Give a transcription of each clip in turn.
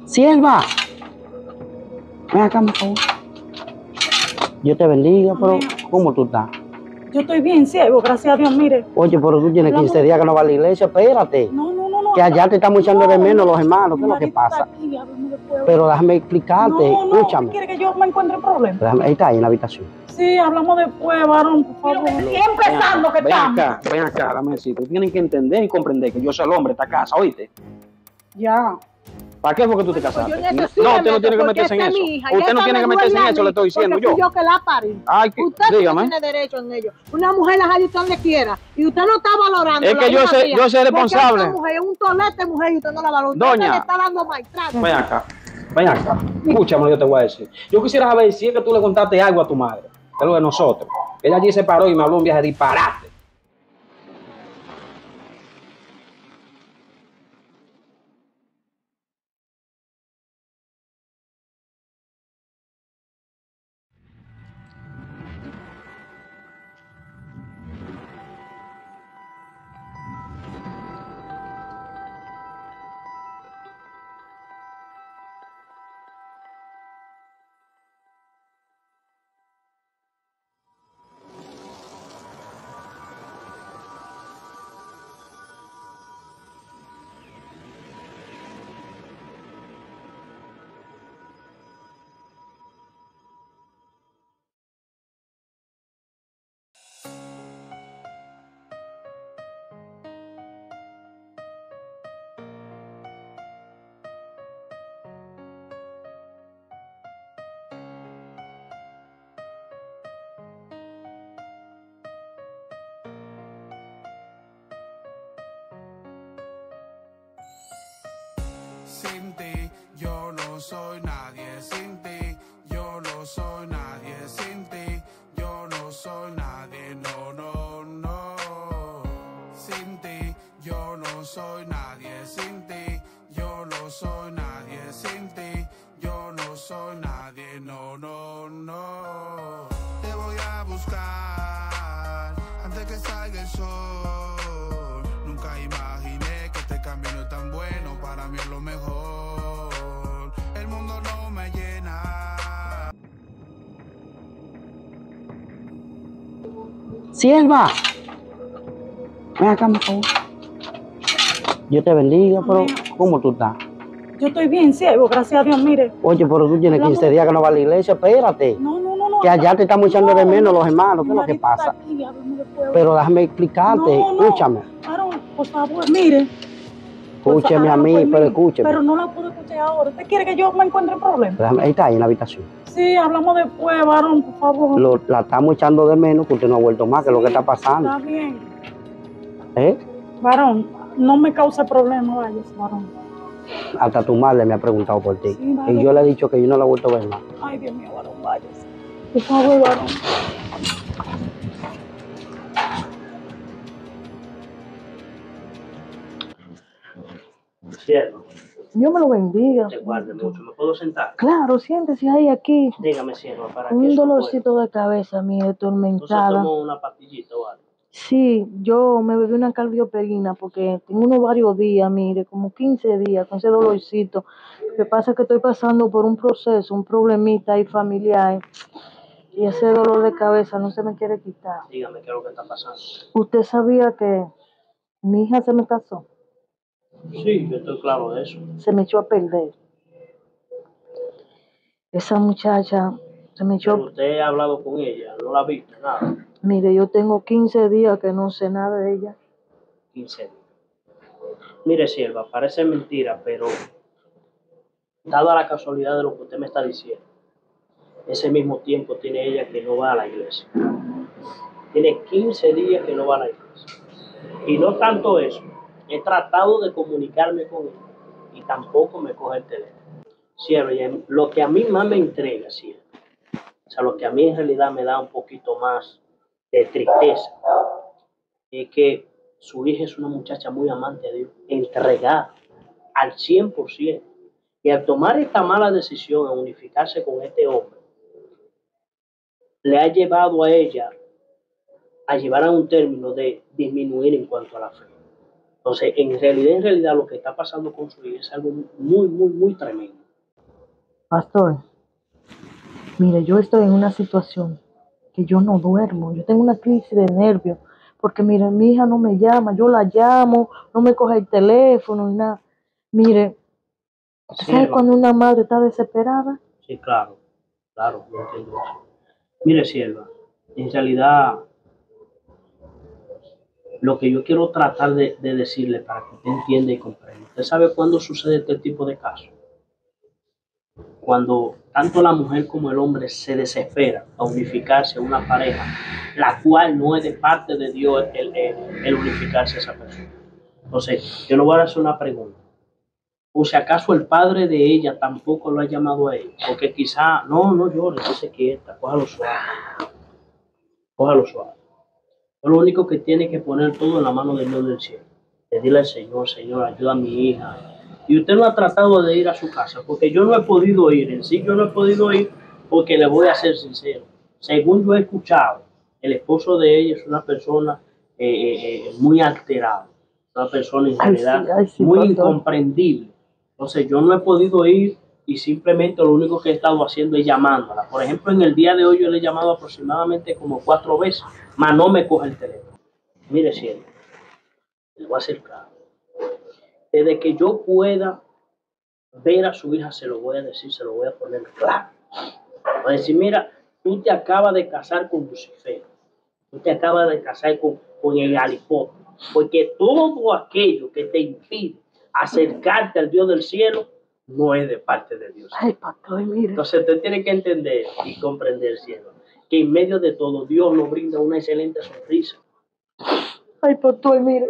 Sierva, ven acá, por favor. Dios te bendiga, pero ¿cómo tú estás? Yo estoy bien, siervo, gracias a Dios, mire. Oye, pero tú tienes 15 días que no vas a la iglesia, espérate. No. Que allá te estamos echando de menos los hermanos, ¿qué es lo que pasa? Aquí, Pero déjame explicarte, escúchame. ¿Quiere que yo me encuentre en problemas? Déjame, ahí está, ahí en la habitación. Sí, hablamos después, varón, por favor. Empezando que estamos. Ven acá, dame decirte. Tienen que entender y comprender que yo soy el hombre de esta casa, ¿oíste? Ya. ¿Para qué fue que tú te casaste? No, usted no tiene que meterse en eso. Usted no tiene que meterse en eso, le estoy diciendo yo. Yo que la parí. Ay, Usted no tiene derecho en ello. Una mujer la jale usted donde quiera. Y usted no está valorando. Es que yo soy responsable. Esta mujer es un tolete mujer y usted no la valora. Doña, usted le está dando maltrato. Ven acá. Escúchame, yo te voy a decir. Yo quisiera saber si es que tú le contaste algo a tu madre. De lo de nosotros. Ella allí se paró y me habló un viaje de disparate. Sin ti, yo no soy nadie. Sin ti, yo no soy nadie. Sin ti, yo no soy nadie. No. Sin ti, yo no soy nadie. Sin ti, yo no soy nadie. Sin ti, yo no soy nadie. No. Te voy a buscar antes que salga el sol. Nunca imaginé que este camino es tan bueno. Para mí es lo mejor. El mundo no me llena. Sierva, ven acá, por favor. Dios te bendiga, pero ¿cómo tú estás? Yo estoy bien, siervo, gracias a Dios, mire. Oye, pero tú tienes 15 días que no vas a la iglesia, espérate. No. Que allá te estamos echando de menos los hermanos, ¿qué es lo que pasa? Aquí, Pero déjame explicarte, escúchame. Varón, por favor, mire. Escúcheme a mí, pero escúcheme. Pero no la puedo escuchar ahora. ¿Usted quiere que yo me encuentre en problemas? Déjame, ahí está, ahí en la habitación. Sí, hablamos después, varón, por favor. La estamos echando de menos, que usted no ha vuelto más, que es lo que está pasando. Está bien. Varón, no me causa problema, vayas, varón. Hasta tu madre me ha preguntado por ti. Sí, varón. Y yo le he dicho que yo no la he vuelto a ver más. Ay, Dios mío, varón, vayas. Por favor, varón. Cielo, Dios me lo bendiga. te guarde mucho. ¿Me puedo sentar? Claro, siéntese ahí aquí. Dígame, cielo, para Con que un dolorcito de cabeza, mire, ¿No se atormentada. tomó una pastillita o algo? Sí, yo me bebí una cardioperina porque tengo unos varios días, mire, como 15 días con ese dolorcito. Lo que pasa es que estoy pasando por un proceso, un problemita ahí familiar. Y ese dolor de cabeza no se me quiere quitar. Dígame qué es lo que está pasando. ¿Usted sabía que mi hija se me casó? Sí, yo estoy claro de eso. Se me echó a perder. Esa muchacha se me echó... Pero usted ha hablado con ella, no la ha visto, nada. Mire, yo tengo 15 días que no sé nada de ella. 15 días. Mire, sierva, parece mentira, pero dada la casualidad de lo que usted me está diciendo, ese mismo tiempo tiene ella que no va a la iglesia. Tiene 15 días que no va a la iglesia. Y no tanto eso, he tratado de comunicarme con ella y tampoco me coge el teléfono. Sierva, y lo que a mí más me entrega, sierva, o sea, lo que a mí en realidad me da un poquito más de tristeza, es que su hija es una muchacha muy amante de Dios, entregada al 100%. Y al tomar esta mala decisión de unificarse con este hombre, le ha llevado a ella a llevar a un término de disminuir en cuanto a la fe. Entonces, en realidad, lo que está pasando con su hija es algo muy, muy, muy tremendo. Pastor, mire, yo estoy en una situación que yo no duermo, yo tengo una crisis de nervios, porque mire, mi hija no me llama, yo la llamo, no me coge el teléfono ni nada. Mire, ¿usted sabe Sierva, cuando una madre está desesperada? sí, claro, claro, yo entiendo eso. Mire, sierva, en realidad, lo que yo quiero tratar de decirle para que usted entienda y comprenda. ¿Usted sabe cuándo sucede este tipo de casos? Cuando tanto la mujer como el hombre se desesperan a unificarse a una pareja, la cual no es de parte de Dios el unificarse a esa persona. Entonces, yo le voy a hacer una pregunta. O si acaso el padre de ella tampoco lo ha llamado a ella, porque quizá, no llore, no se quieta, cójalo suave, cójalo suave. Lo único que tiene que poner todo en la mano de Dios del cielo. Pedirle al Señor, Señor, ayuda a mi hija. Y usted no ha tratado de ir a su casa, porque yo no he podido ir, en sí yo no he podido ir, porque le voy a ser sincero. Según yo he escuchado, el esposo de ella es una persona muy alterada, una persona en realidad Ay, sí, muy pastor. incomprendible. Entonces yo no he podido ir y simplemente lo único que he estado haciendo es llamándola. Por ejemplo, en el día de hoy yo le he llamado aproximadamente como 4 veces, mas no me coge el teléfono. Mire, cielo, le voy a hacer claro. Desde que yo pueda ver a su hija, se lo voy a decir, se lo voy a poner claro. Voy a decir, mira, tú te acabas de casar con Lucifer, tú te acabas de casar con el alipote, porque todo aquello que te impide acercarte al Dios del cielo no es de parte de Dios. Ay, pastor, mire. Entonces usted tiene que entender y comprender, cielo, que en medio de todo Dios nos brinda una excelente sonrisa. Ay, pastor, mire.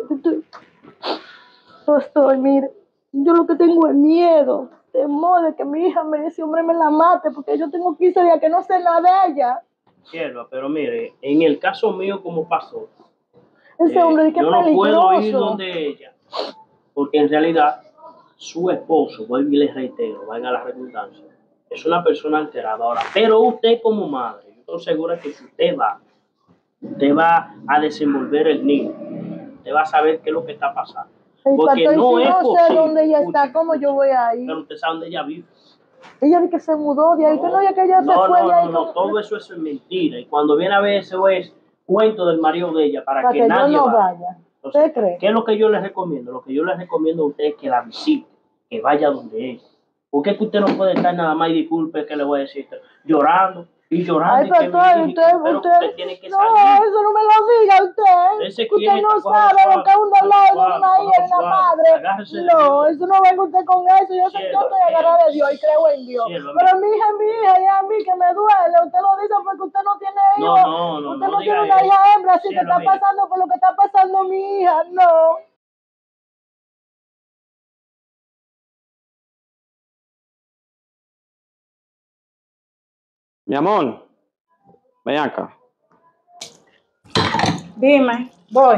Pastor, mire. Yo lo que tengo es miedo, temor de que mi hija ese hombre me la mate, porque yo tengo 15 días que no sé nada de ella. Sierva, pero mire, en el caso mío como pastor, Ese hombre, ¿de qué yo no puedo ir peligroso? donde ella, porque en realidad su esposo, vuelvo y les reitero, valga la redundancia, es una persona alterada ahora, pero usted como madre, yo estoy segura que si usted va a desenvolver el niño, usted va a saber qué es lo que está pasando. Ay, Porque pastor, y no si es no sé posible, dónde ella está, escuche, ¿cómo yo voy a ir? pero usted sabe dónde ella vive. Ella dice que se mudó de ahí, que no, ya que ella se No, fue no, de ahí. no, no, todo eso es mentira. Y cuando viene a ver eso es cuento del marido de ella para que yo nadie no vaya. vaya. Entonces, ¿Usted cree? ¿qué es lo que yo les recomiendo? Lo que yo les recomiendo a usted es que la visite, que vaya donde ella. Porque es que usted no puede estar nada más, y disculpe que le voy a decir, llorando y llorando. Ay, y que pastor, mi hija, pero usted tiene que no, salir. eso no me lo diga usted. Ese Que usted quieta, no cójalo sabe lo suave, que uno cójalo lee de suave, una hija y cójalo una suave. madre. Agárrese de No, Dios. eso no venga usted con eso. Yo sé que yo estoy agarrada de Dios y creo en Dios. Cielo, Pero mi hija es mi hija y a mí que me duele. Usted lo dice porque usted no tiene hijos. Usted no tiene una hija hembra, así que está pasando por lo que está pasando mi hija. No. Mi amor, ven acá. Dime, voy.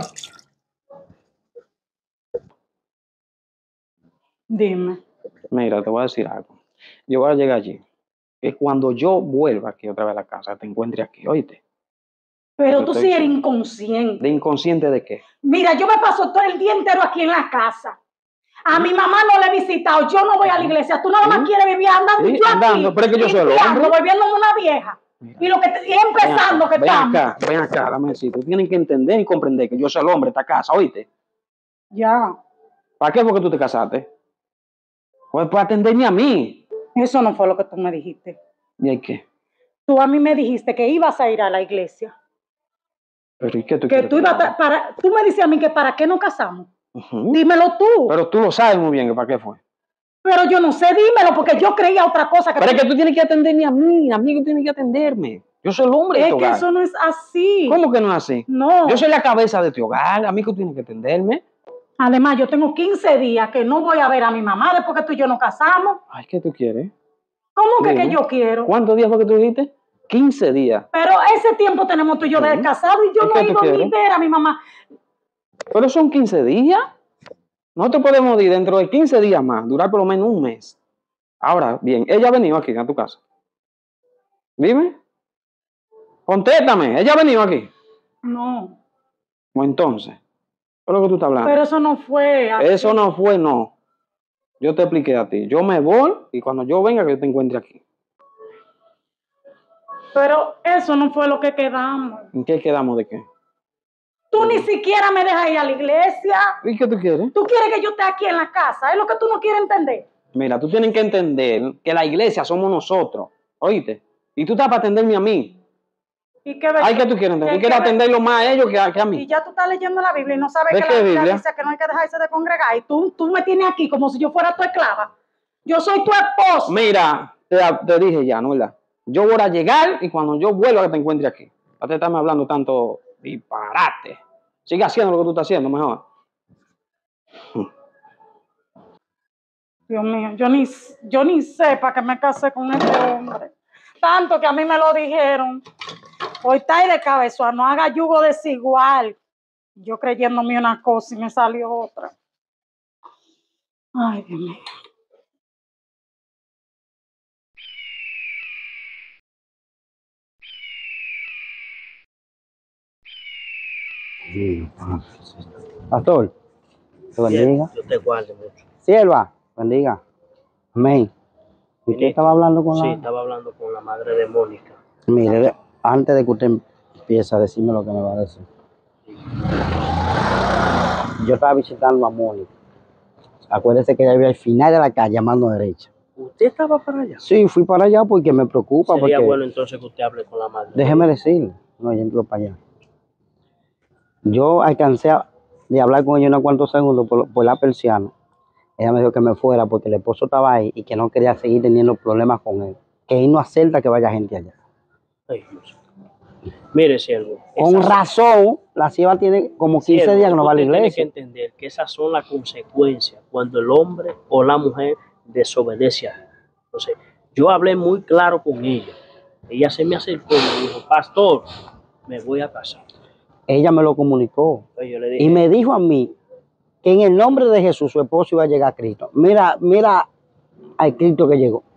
Dime. Mira, te voy a decir algo. Yo voy a llegar allí. Que cuando yo vuelva aquí otra vez a la casa, te encuentre aquí, oíste. Pero Yo tú estoy sí eres seguro. inconsciente. ¿De inconsciente de qué? Mira, yo me paso todo el día entero aquí en la casa. A mi mamá no le he visitado, yo no voy a la iglesia. Tú nada más quieres vivir andando Sí, y yo andando, aquí, pero es que yo soy el limpiando, hombre. volviéndome una vieja. Y lo que y empezando que ven estamos. ven acá, dame decir. Tú tienes que entender y comprender que yo soy el hombre de esta casa, oíste. Ya, ¿Para qué fue que tú te casaste? Pues para atenderme a mí. eso no fue lo que tú me dijiste. ¿Y hay qué? Tú a mí me dijiste que ibas a ir a la iglesia. Pero ¿y qué tú Que quieres tú que yo ibas haga? tú me dices a mí que para qué nos casamos. Ujú. Dímelo tú. Pero tú lo sabes muy bien que para qué fue. Pero yo no sé, dímelo, porque yo creía otra cosa. Pero es que tú tienes que atenderme a mí que tienes que atenderme. Yo soy el hombre de Es este que hogar. eso no es así. ¿Cómo que no es así? No. Yo soy la cabeza de este hogar, a mí que tú tienes que atenderme. Además, yo tengo 15 días que no voy a ver a mi mamá después que tú y yo nos casamos. Ay, ¿qué tú quieres? ¿Cómo que Dime. yo quiero? ¿Cuántos días fue que tú dijiste? 15 días. Pero ese tiempo tenemos tú y yo de casado y yo ¿Y no qué he tú ido ni quieres? ver a mi mamá. Pero son 15 días. No te podemos ir dentro de 15 días más, durar por lo menos un mes. Ahora, bien, ella ha venido aquí a tu casa. Dime. Contéstame, ella ha venido aquí. No. O entonces. es lo que tú estás hablando. Pero eso no fue así. Eso no fue, no. Yo te expliqué a ti. Yo me voy y cuando yo venga que yo te encuentre aquí. Pero eso no fue lo que quedamos. ¿En qué quedamos de qué? Tú ni siquiera me dejas ir a la iglesia. ¿Y qué tú quieres? Tú quieres que yo esté aquí en la casa. Es lo que tú no quieres entender. Mira, tú tienes que entender que la iglesia somos nosotros. ¿Oíste? Y tú estás para atenderme a mí. ¿Y qué Ay, ¿qué tú quieres entender? Tú quieres atenderlo más a ellos que a Y mí. ya tú estás leyendo la Biblia y no sabes ¿De que qué la Biblia Biblia? dice que no hay que dejarse de congregar. Y tú me tienes aquí como si yo fuera tu esclava. Yo soy tu esposa. Mira, te dije ya, ¿no es verdad? Yo voy a llegar y cuando yo vuelva que te encuentre aquí. Ya te estás hablando tanto disparate. Sigue haciendo lo que tú estás haciendo mejor. Dios mío, yo ni sé para qué me casé con este hombre. Tanto que a mí me lo dijeron. Hoy está ahí de cabeza, no haga yugo desigual. Yo creyéndome una cosa y me salió otra. Ay, Dios mío. Pastor, te bendiga. Dios te guarde mucho. Sierva, bendiga. Amén. ¿Y usted estaba hablando con Sí, la...? estaba hablando con la madre de Mónica. Mire, antes de que usted empiece a decirme lo que me va a decir. Yo estaba visitando a Mónica. Acuérdese que ella vive al final de la calle, a mano derecha. ¿Usted estaba para allá? Sí, fui para allá porque me preocupa. Sería Porque... bueno entonces que usted hable con la madre. Déjeme decirle. No, yo entro para allá. Yo alcancé de hablar con ella unos cuantos segundos por la persiana. Ella me dijo que me fuera porque el esposo estaba ahí y que no quería seguir teniendo problemas con él. Que él no acepta que vaya gente allá. Ay, Dios. Mire, siervo. Con razón, la sierva tiene como 15 siervo, días que no va a la usted iglesia. tiene que entender que esas son las consecuencias cuando el hombre o la mujer desobedece a él. Entonces, yo hablé muy claro con ella. Ella se me acercó y me dijo, pastor, me voy a casar. Ella me lo comunicó. Entonces, yo le dije, Y me dijo a mí que en el nombre de Jesús su esposo iba a llegar a Cristo. Mira al Cristo que llegó.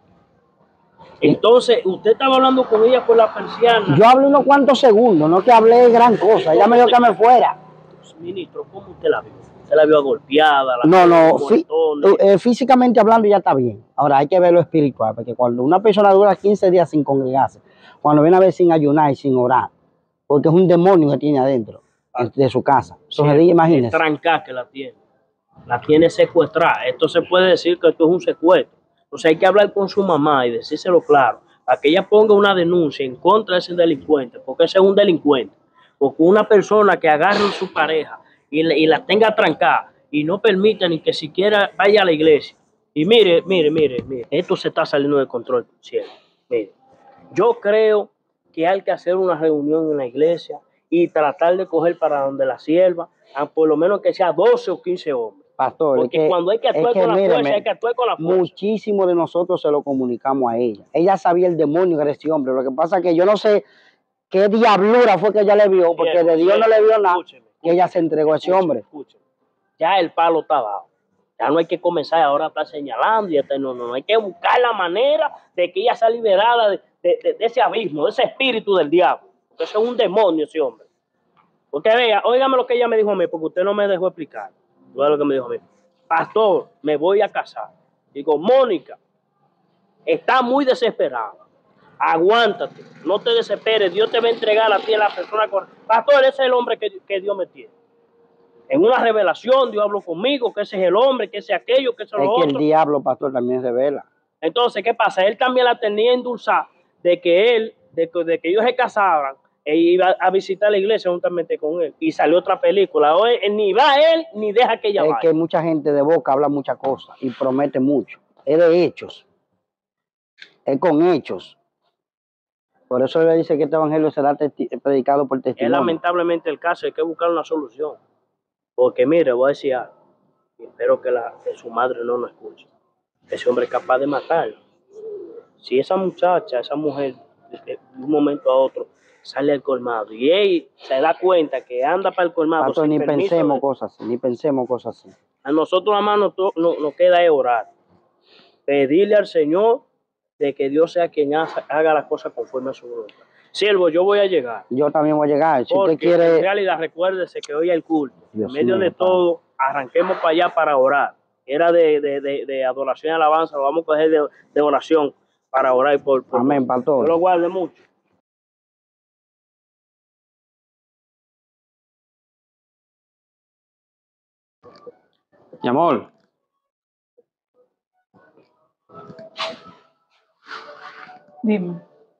entonces, usted estaba hablando con ella por la persiana. Yo hablé unos cuantos segundos, no que hablé gran cosa. Ella me dijo que me fuera. Ministro, ¿cómo usted la vio? ¿Usted la vio golpeada? No, físicamente hablando ya está bien. Ahora hay que ver lo espiritual, porque cuando una persona dura 15 días sin congregarse, cuando viene a ver sin ayunar y sin orar, porque es un demonio que tiene adentro de su casa. Entonces, imagínese. Trancar que la tiene secuestrada. Esto se puede decir que esto es un secuestro. Entonces hay que hablar con su mamá y decírselo claro, para que ella ponga una denuncia en contra de ese delincuente, porque ese es un delincuente. Porque una persona que agarre a su pareja y la tenga trancada y no permita ni que siquiera vaya a la iglesia. Y mire, esto se está saliendo de control, cielo. Mire, yo creo que hay que hacer una reunión en la iglesia y tratar de coger para donde la sierva, por lo menos que sea 12 o 15 hombres. Pastor, Porque cuando hay que actuar con la fuerza, hay que actuar con la fuerza. Muchísimo de nosotros se lo comunicamos a ella. Ella sabía el demonio que era ese hombre. Lo que pasa es que yo no sé qué diablura fue que ella le vio, porque de Dios no le vio nada, que ella se entregó a ese hombre. Escúcheme. Ya el palo está dado. Ya no hay que comenzar ahora a estar señalando. No. Hay que buscar la manera de que ella sea liberada de ese abismo, de ese espíritu del diablo. Porque eso es un demonio ese hombre. Porque vea, óigame lo que ella me dijo a mí, porque usted no me dejó explicar. Oiga lo que me dijo a mí. Pastor, me voy a casar. Digo, Mónica, está muy desesperada. Aguántate, no te desesperes. Dios te va a entregar a ti a la persona correcta. Pastor, ese es el hombre que Dios me tiene. En una revelación, Dios habló conmigo, que ese es el hombre, que ese es aquello, que ese es lo otro. Es que el diablo, pastor, también revela. Entonces, ¿qué pasa? Él también la tenía endulzada de que ellos se casaban e iba a visitar la iglesia juntamente con él. Y salió otra película. Hoy ni va él, ni deja que ella vaya. Es que mucha gente de boca habla muchas cosas y promete mucho. Es de hechos. Es con hechos. Por eso le dice que este evangelio será predicado por testimonio. Es lamentablemente el caso, hay que buscar una solución. Porque mire, voy a decir algo. Y espero que su madre no nos escuche. Ese hombre es capaz de matarlo. Si esa muchacha, esa mujer, de un momento a otro, sale al colmado y él se da cuenta que anda para el colmado. Pastor, ni pensemos cosas así, A nosotros nada más nos queda es orar. Pedirle al Señor de que Dios sea quien haga las cosas conforme a su voluntad. Siervo, yo voy a llegar. Yo también voy a llegar. Si Porque usted quiere... en realidad recuérdese que hoy hay culto. Dios En medio mío, de Padre. todo, arranquemos para allá para orar. Era de adoración y alabanza, lo vamos a coger de oración para orar por Amén, Dios pastor. lo guarde mucho. Mi amor, Dime.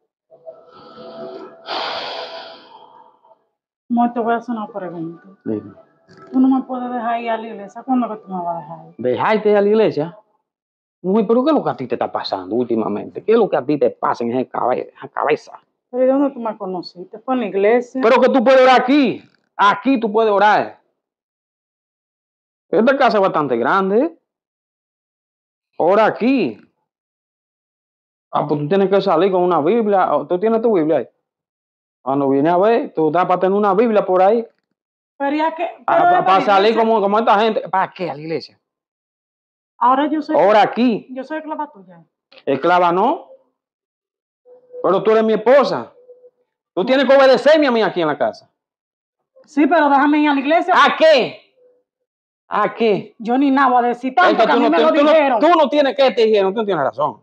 No te voy a hacer una pregunta. dime. Tú no me puedes dejar ir a la iglesia. ¿Cuándo que tú me vas a dejar ir? ¿Dejarte a la iglesia? Mujer, pero ¿qué es lo que a ti te está pasando últimamente? ¿Qué es lo que a ti te pasa en esa cabeza? ¿Pero de dónde tú me conociste? ¿Fue en la iglesia? Pero que tú puedes orar aquí. Aquí tú puedes orar. Esta casa es bastante grande. Ora aquí. Ah, pues tú tienes que salir con una Biblia. ¿Tú tienes tu Biblia ahí? Cuando vienes a ver, tú estás para tener una Biblia por ahí. Pero ya que... Para salir como esta gente. ¿Para qué? A la iglesia. Ahora yo soy... Ora aquí. Yo soy esclava tuya. Esclava no. Pero tú eres mi esposa. Tú tienes que obedecerme a mí aquí en la casa. Sí, pero déjame ir a la iglesia. ¿A qué? ¿A qué? Yo ni nada voy a decir tanto Es que que a mí me lo dijeron. tú no tienes que te dijeron, tú no tienes razón.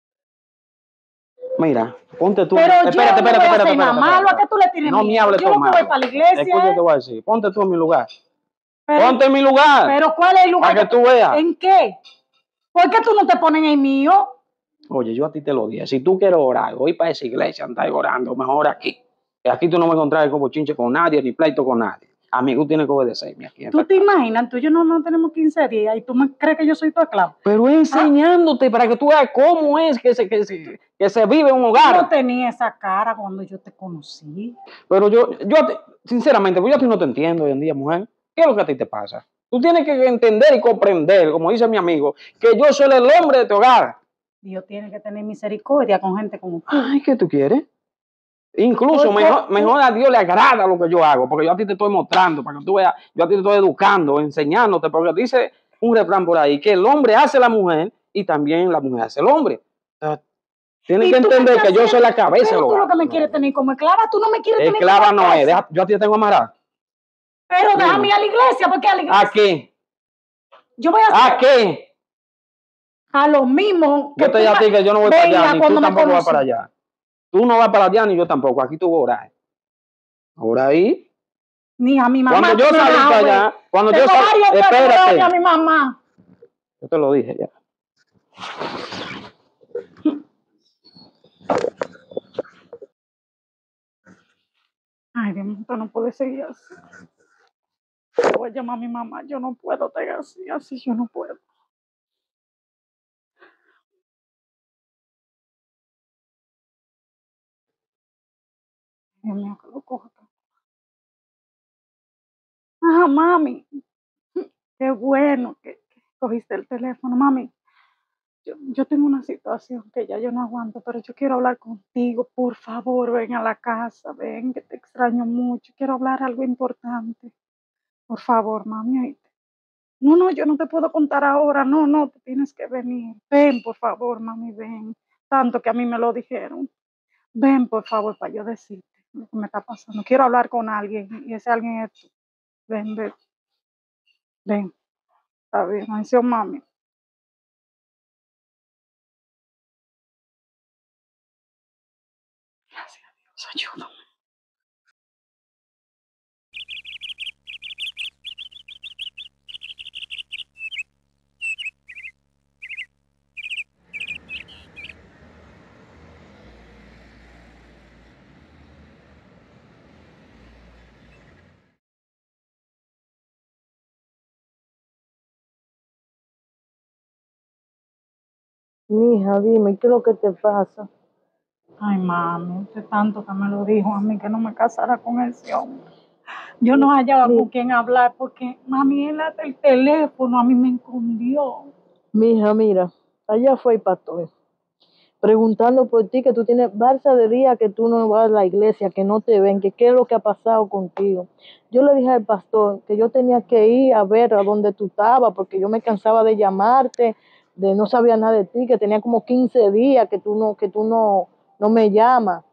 Mira, ponte tú. Pero yo no voy a hacer nada malo. ¿A qué tú le tienes No me miedo? hables Yo tú lo que voy malo. para la iglesia. Escucha lo que te voy a decir. Ponte tú en mi lugar. Pero- Ponte en mi lugar. Pero ¿cuál es el lugar? Para que tú veas. ¿En qué? ¿Por qué tú no te pones en el mío? Oye, yo a ti te lo dije. Si tú quieres orar, voy para esa iglesia, andar orando, mejor aquí. Que aquí tú no me encontrarás como chinche con nadie, ni pleito con nadie. Amigo, tú tienes que obedecerme aquí. en ¿Tú esta te casa. imaginas? Tú y yo no tenemos 15 días y tú me crees que yo soy tu esclavo. Pero enseñándote para que tú veas cómo es que se vive en un Yo hogar. tenía esa cara cuando yo te conocí. Pero sinceramente, pues yo a ti no te entiendo hoy en día, mujer. ¿Qué es lo que a ti te pasa? Tú tienes que entender y comprender, como dice mi amigo, que yo soy el hombre de tu hogar. Dios tiene que tener misericordia con gente como tú. Ay, ¿qué tú quieres? Incluso Porque- mejor a Dios le agrada lo que yo hago, porque yo a ti te estoy mostrando, para que tú veas, yo a ti te estoy educando, enseñándote, porque dice un refrán por ahí, que el hombre hace a la mujer y también la mujer hace al hombre. O sea, tienes ¿Y que tú entender qué que yo haces? soy la cabeza Pero del tú lo hogar. que me quieres tener como esclava, tú no me quieres tener Esclava como no es, esposa. yo a ti te tengo amarrado. Pero Dime. déjame ir a la iglesia, porque a la iglesia ¿A qué? yo voy a hacer ¿A qué? a lo mismo Yo te digo a ti que yo no voy para allá, ni tú cuando me tampoco vas conocí. para allá. Tú no vas para allá, ni yo tampoco. Aquí tú vas a orar. Ahora ahí. Ni a mi mamá. Cuando yo tú me salí vas a para ver. allá, cuando yo Tengo salí, varios días que no veo espérate. ni a mi mamá. Yo te lo dije ya. Ay, Dios mío, esto no puede seguir así. Yo voy a llamar a mi mamá. Yo no puedo tener así yo no puedo. Dios mío, que lo cojo. Ah, mami. Qué bueno que cogiste el teléfono, mami. Yo tengo una situación que ya yo no aguanto, pero yo quiero hablar contigo. Por favor, ven a la casa, ven, que te extraño mucho. Quiero hablar algo importante. Por favor, mami, oíste. No, yo no te puedo contar ahora. No, tú tienes que venir. Ven, por favor, mami, ven. Tanto que a mí me lo dijeron. Ven, por favor, para yo decirte lo que me está pasando. Quiero hablar con alguien y ese alguien es tú. Ven. Ven. Está bien, mención mami. Gracias a Dios, ayúdame. Mija, dime, ¿qué es lo que te pasa? Ay, mami, usted tanto que me lo dijo a mí que no me casara con ese hombre. Yo no hallaba con quién hablar porque, mami, él hasta el teléfono a mí me escondió. Mija, mira, allá fue el pastor, preguntando por ti, que tú tienes balsa de día, que tú no vas a la iglesia, que no te ven, que qué es lo que ha pasado contigo. Yo le dije al pastor que yo tenía que ir a ver a dónde tú estabas, porque yo me cansaba de llamarte, de no sabía nada de ti, que tenía como 15 días que tú no me llamas.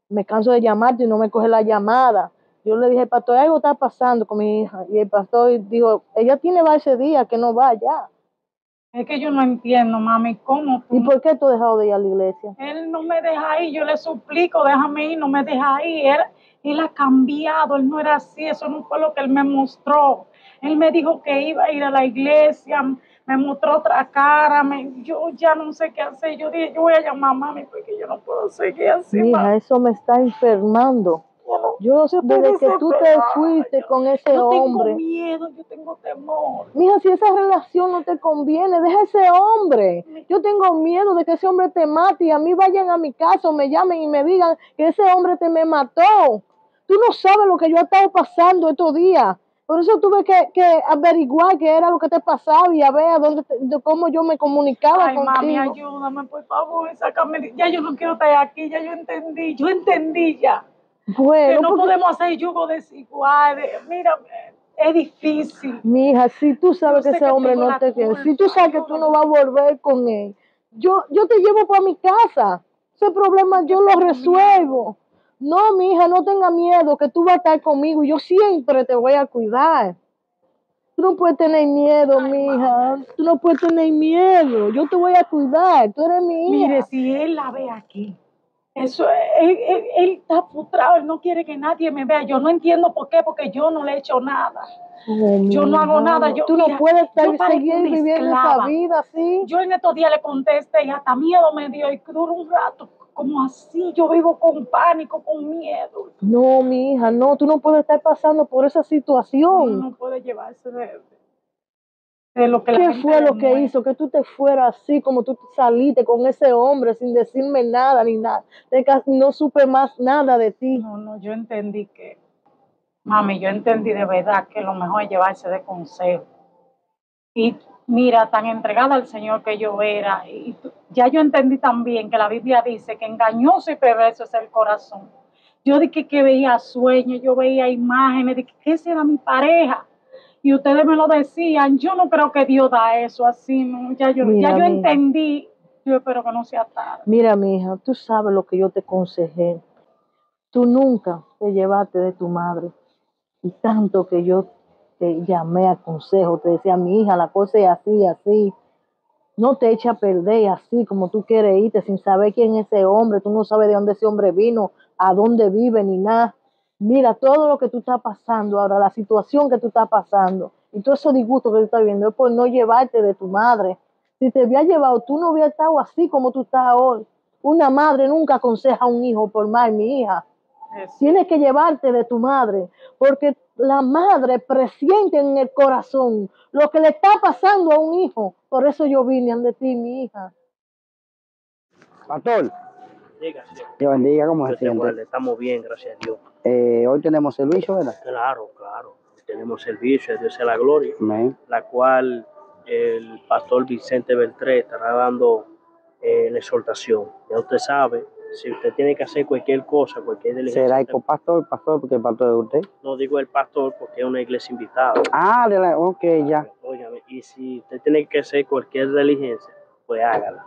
me canso de llamarte y no me coge la llamada. Yo le dije, pastor, algo está pasando con mi hija. Y el pastor dijo, ella tiene ese día que no va ya. Es que yo no entiendo, mami, ¿cómo tú? ¿Y por qué tú has dejado de ir a la iglesia? Él no me deja ir, yo le suplico, déjame ir, no me deja ir. Él ha cambiado, él no era así, eso no fue lo que él me mostró. Él me dijo que iba a ir a la iglesia, me mostró otra cara, yo ya no sé qué hacer. Yo dije, yo voy a llamar a mami porque yo no puedo seguir así. Mija, eso me está enfermando. Yo desde que tú te fuiste con ese hombre. Yo tengo miedo, yo tengo temor. Mija, si esa relación no te conviene, deja ese hombre. Yo tengo miedo de que ese hombre te mate y a mí vayan a mi casa o me llamen y me digan que ese hombre te me mató. Tú no sabes lo que yo he estado pasando estos días. Por eso tuve que averiguar qué era lo que te pasaba y a ver cómo yo me comunicaba Ay, contigo. mami, ayúdame, por favor, sácame. Ya yo no quiero estar aquí, ya yo entendí ya. Bueno, que no podemos hacer yugo desiguales. Mira, es difícil. Mija, si tú sabes Yo que sé ese que hombre tengo no la te quiere, si tú culpa, sabes que tú no vas a volver con él, yo te llevo para mi casa. Ese problema yo lo resuelvo. No, mija, no tenga miedo, que tú vas a estar conmigo. Yo siempre te voy a cuidar. Tú no puedes tener miedo, mija. Tú no puedes tener miedo. Yo te voy a cuidar. Tú eres mi hija. Mire, si él la ve aquí, eso, él está frustrado, él no quiere que nadie me vea. Yo no entiendo por qué, porque yo no le he hecho nada. Yo no hago nada. Tú no puedes seguir una viviendo esclava. esa vida así. Yo en estos días le contesté y hasta miedo me dio y duró un rato. Como así, yo vivo con pánico, con miedo. No, mi hija, no, tú no puedes estar pasando por esa situación. Uno no puede llevarse de lo que la ¿Qué gente fue lo le que muestra. hizo que tú te fueras así, como tú saliste con ese hombre sin decirme nada ni nada? No supe más nada de ti. No, yo entendí que, mami, yo entendí de verdad que lo mejor es llevarse de consejo. Y mira, tan entregada al Señor que yo era, y ya yo entendí también que la Biblia dice que engañoso y perverso es el corazón. Yo dije que veía sueños, yo veía imágenes de que esa era mi pareja. Y ustedes me lo decían, yo no creo que Dios da eso así, ¿no? Ya yo entendí, yo espero que no sea tarde. Mira, mi hija, tú sabes lo que yo te aconsejé. Tú nunca te llevaste de tu madre. Y tanto que yo te llamé a consejo, te decía, mi hija, la cosa es así, así. No te echa a perder así como tú quieres irte sin saber quién es ese hombre. Tú no sabes de dónde ese hombre vino, a dónde vive, ni nada. Mira, todo lo que tú estás pasando ahora, la situación que tú estás pasando y todo ese disgusto que tú estás viendo es por no llevarte de tu madre. Si te había llevado, tú no hubieras estado así como tú estás hoy. Una madre nunca aconseja a un hijo por más, mi hija. Tienes que llevarte de tu madre, porque la madre presiente en el corazón lo que le está pasando a un hijo. Por eso yo vine ante ti, mi hija. Pastor, Diga, sí. Dios bendiga, ¿cómo se Dios te siente? guarde, estamos bien, gracias a Dios. Hoy tenemos servicio, ¿verdad? Claro. Tenemos servicio, Dios sea la gloria, Amén. la cual el pastor Vicente Beltré estará dando la exhortación. Ya usted sabe, si usted tiene que hacer cualquier cosa, cualquier diligencia. ¿Será el pastor, porque el pastor es usted? No digo el pastor porque es una iglesia invitada. Ah, ok, ya. Óigame, y si usted tiene que hacer cualquier diligencia, pues hágala.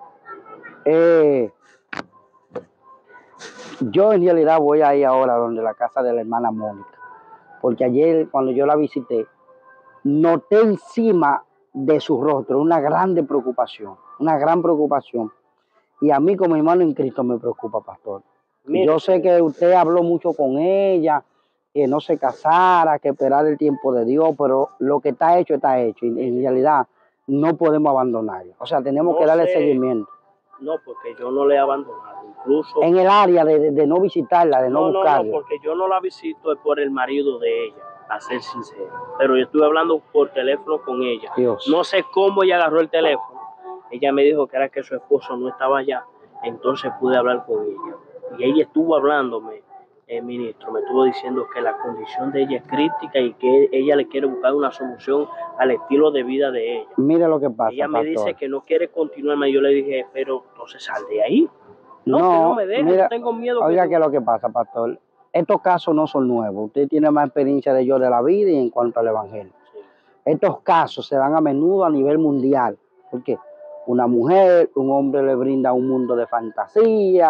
Yo en realidad voy a ir ahora donde la casa de la hermana Mónica, porque ayer cuando yo la visité, noté encima de su rostro una gran preocupación. Y a mí como hermano en Cristo me preocupa, pastor. Mire, yo sé que usted habló mucho con ella, que no se casara, que esperara el tiempo de Dios, pero lo que está hecho, y en realidad no podemos abandonarlo. O sea, tenemos que darle seguimiento. No, porque yo no le he abandonado, incluso... En el área de no visitarla, de no buscarla. No, porque yo no la visito es por el marido de ella, a ser sincero. Pero yo estuve hablando por teléfono con ella. Dios. No sé cómo ella agarró el teléfono. Ella me dijo que era que su esposo no estaba allá, entonces pude hablar con ella. Y ella estuvo hablándome, ministro, me estuvo diciendo que la condición de ella es crítica y que ella le quiere buscar una solución al estilo de vida de ella. Mire lo que pasa, ella me pastor. dice que no quiere continuar, yo le dije, pero entonces sal de ahí. No, No, que no me deje, mira, yo tengo miedo. Oiga, ¿qué es lo que pasa, pastor? Estos casos no son nuevos. Usted tiene más experiencia de yo de la vida y en cuanto al evangelio. Sí. Estos casos se dan a menudo a nivel mundial. ¿Por qué? Una mujer, un hombre le brinda un mundo de fantasía,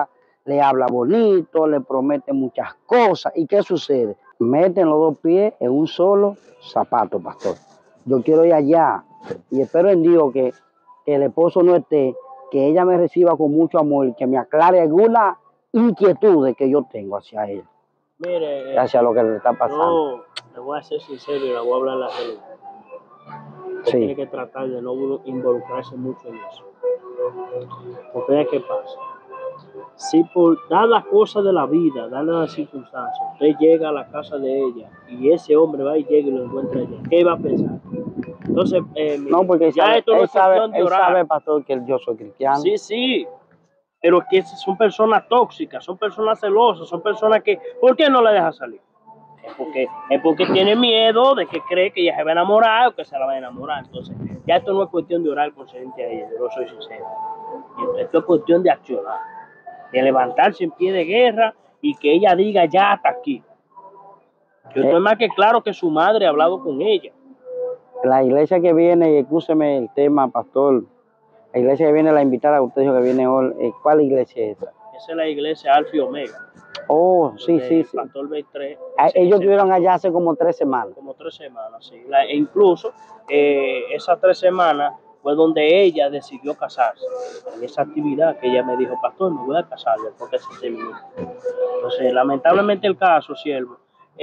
le habla bonito, le promete muchas cosas. ¿Y qué sucede? Meten los dos pies en un solo zapato, pastor. Yo quiero ir allá y espero en Dios que el esposo no esté, que ella me reciba con mucho amor y que me aclare alguna inquietud que yo tengo hacia ella, Mire, hacia lo que le está pasando. yo le voy a ser sincero y le voy a hablar a la gente. Usted Sí. tiene que tratar de no involucrarse mucho en eso. Porque vea qué pasa. Si por dar las cosas de la vida, dar las circunstancias, usted llega a la casa de ella y ese hombre va y llega y lo encuentra allá, ¿qué va a pensar? Entonces, mire, No, porque ya esto no es cuestión de él orar. sabe, pastor, que yo soy cristiano. Sí, sí, pero que son personas tóxicas, son personas celosas, son personas que, ¿por qué no la deja salir? Es porque tiene miedo de que cree que ella se va a enamorar o que se la va a enamorar. Entonces, ya esto no es cuestión de orar consciente a ella, yo soy sincero. Esto es cuestión de accionar, de levantarse en pie de guerra y que ella diga ya hasta aquí. Yo estoy más que claro que su madre ha hablado con ella. La iglesia que viene, y escúcheme el tema, pastor, la iglesia que viene, la invitada, usted dijo que viene hoy, ¿cuál iglesia es esa? Esa es la iglesia Alfa y Omega. Oh, sí, sí, El sí. pastor Beltré. Ellos estuvieron allá hace como 3 semanas. Como 3 semanas, sí. E incluso esas 3 semanas fue donde ella decidió casarse. En esa actividad que ella me dijo, pastor, me voy a casar después que se terminó. Entonces, lamentablemente el caso, siervo,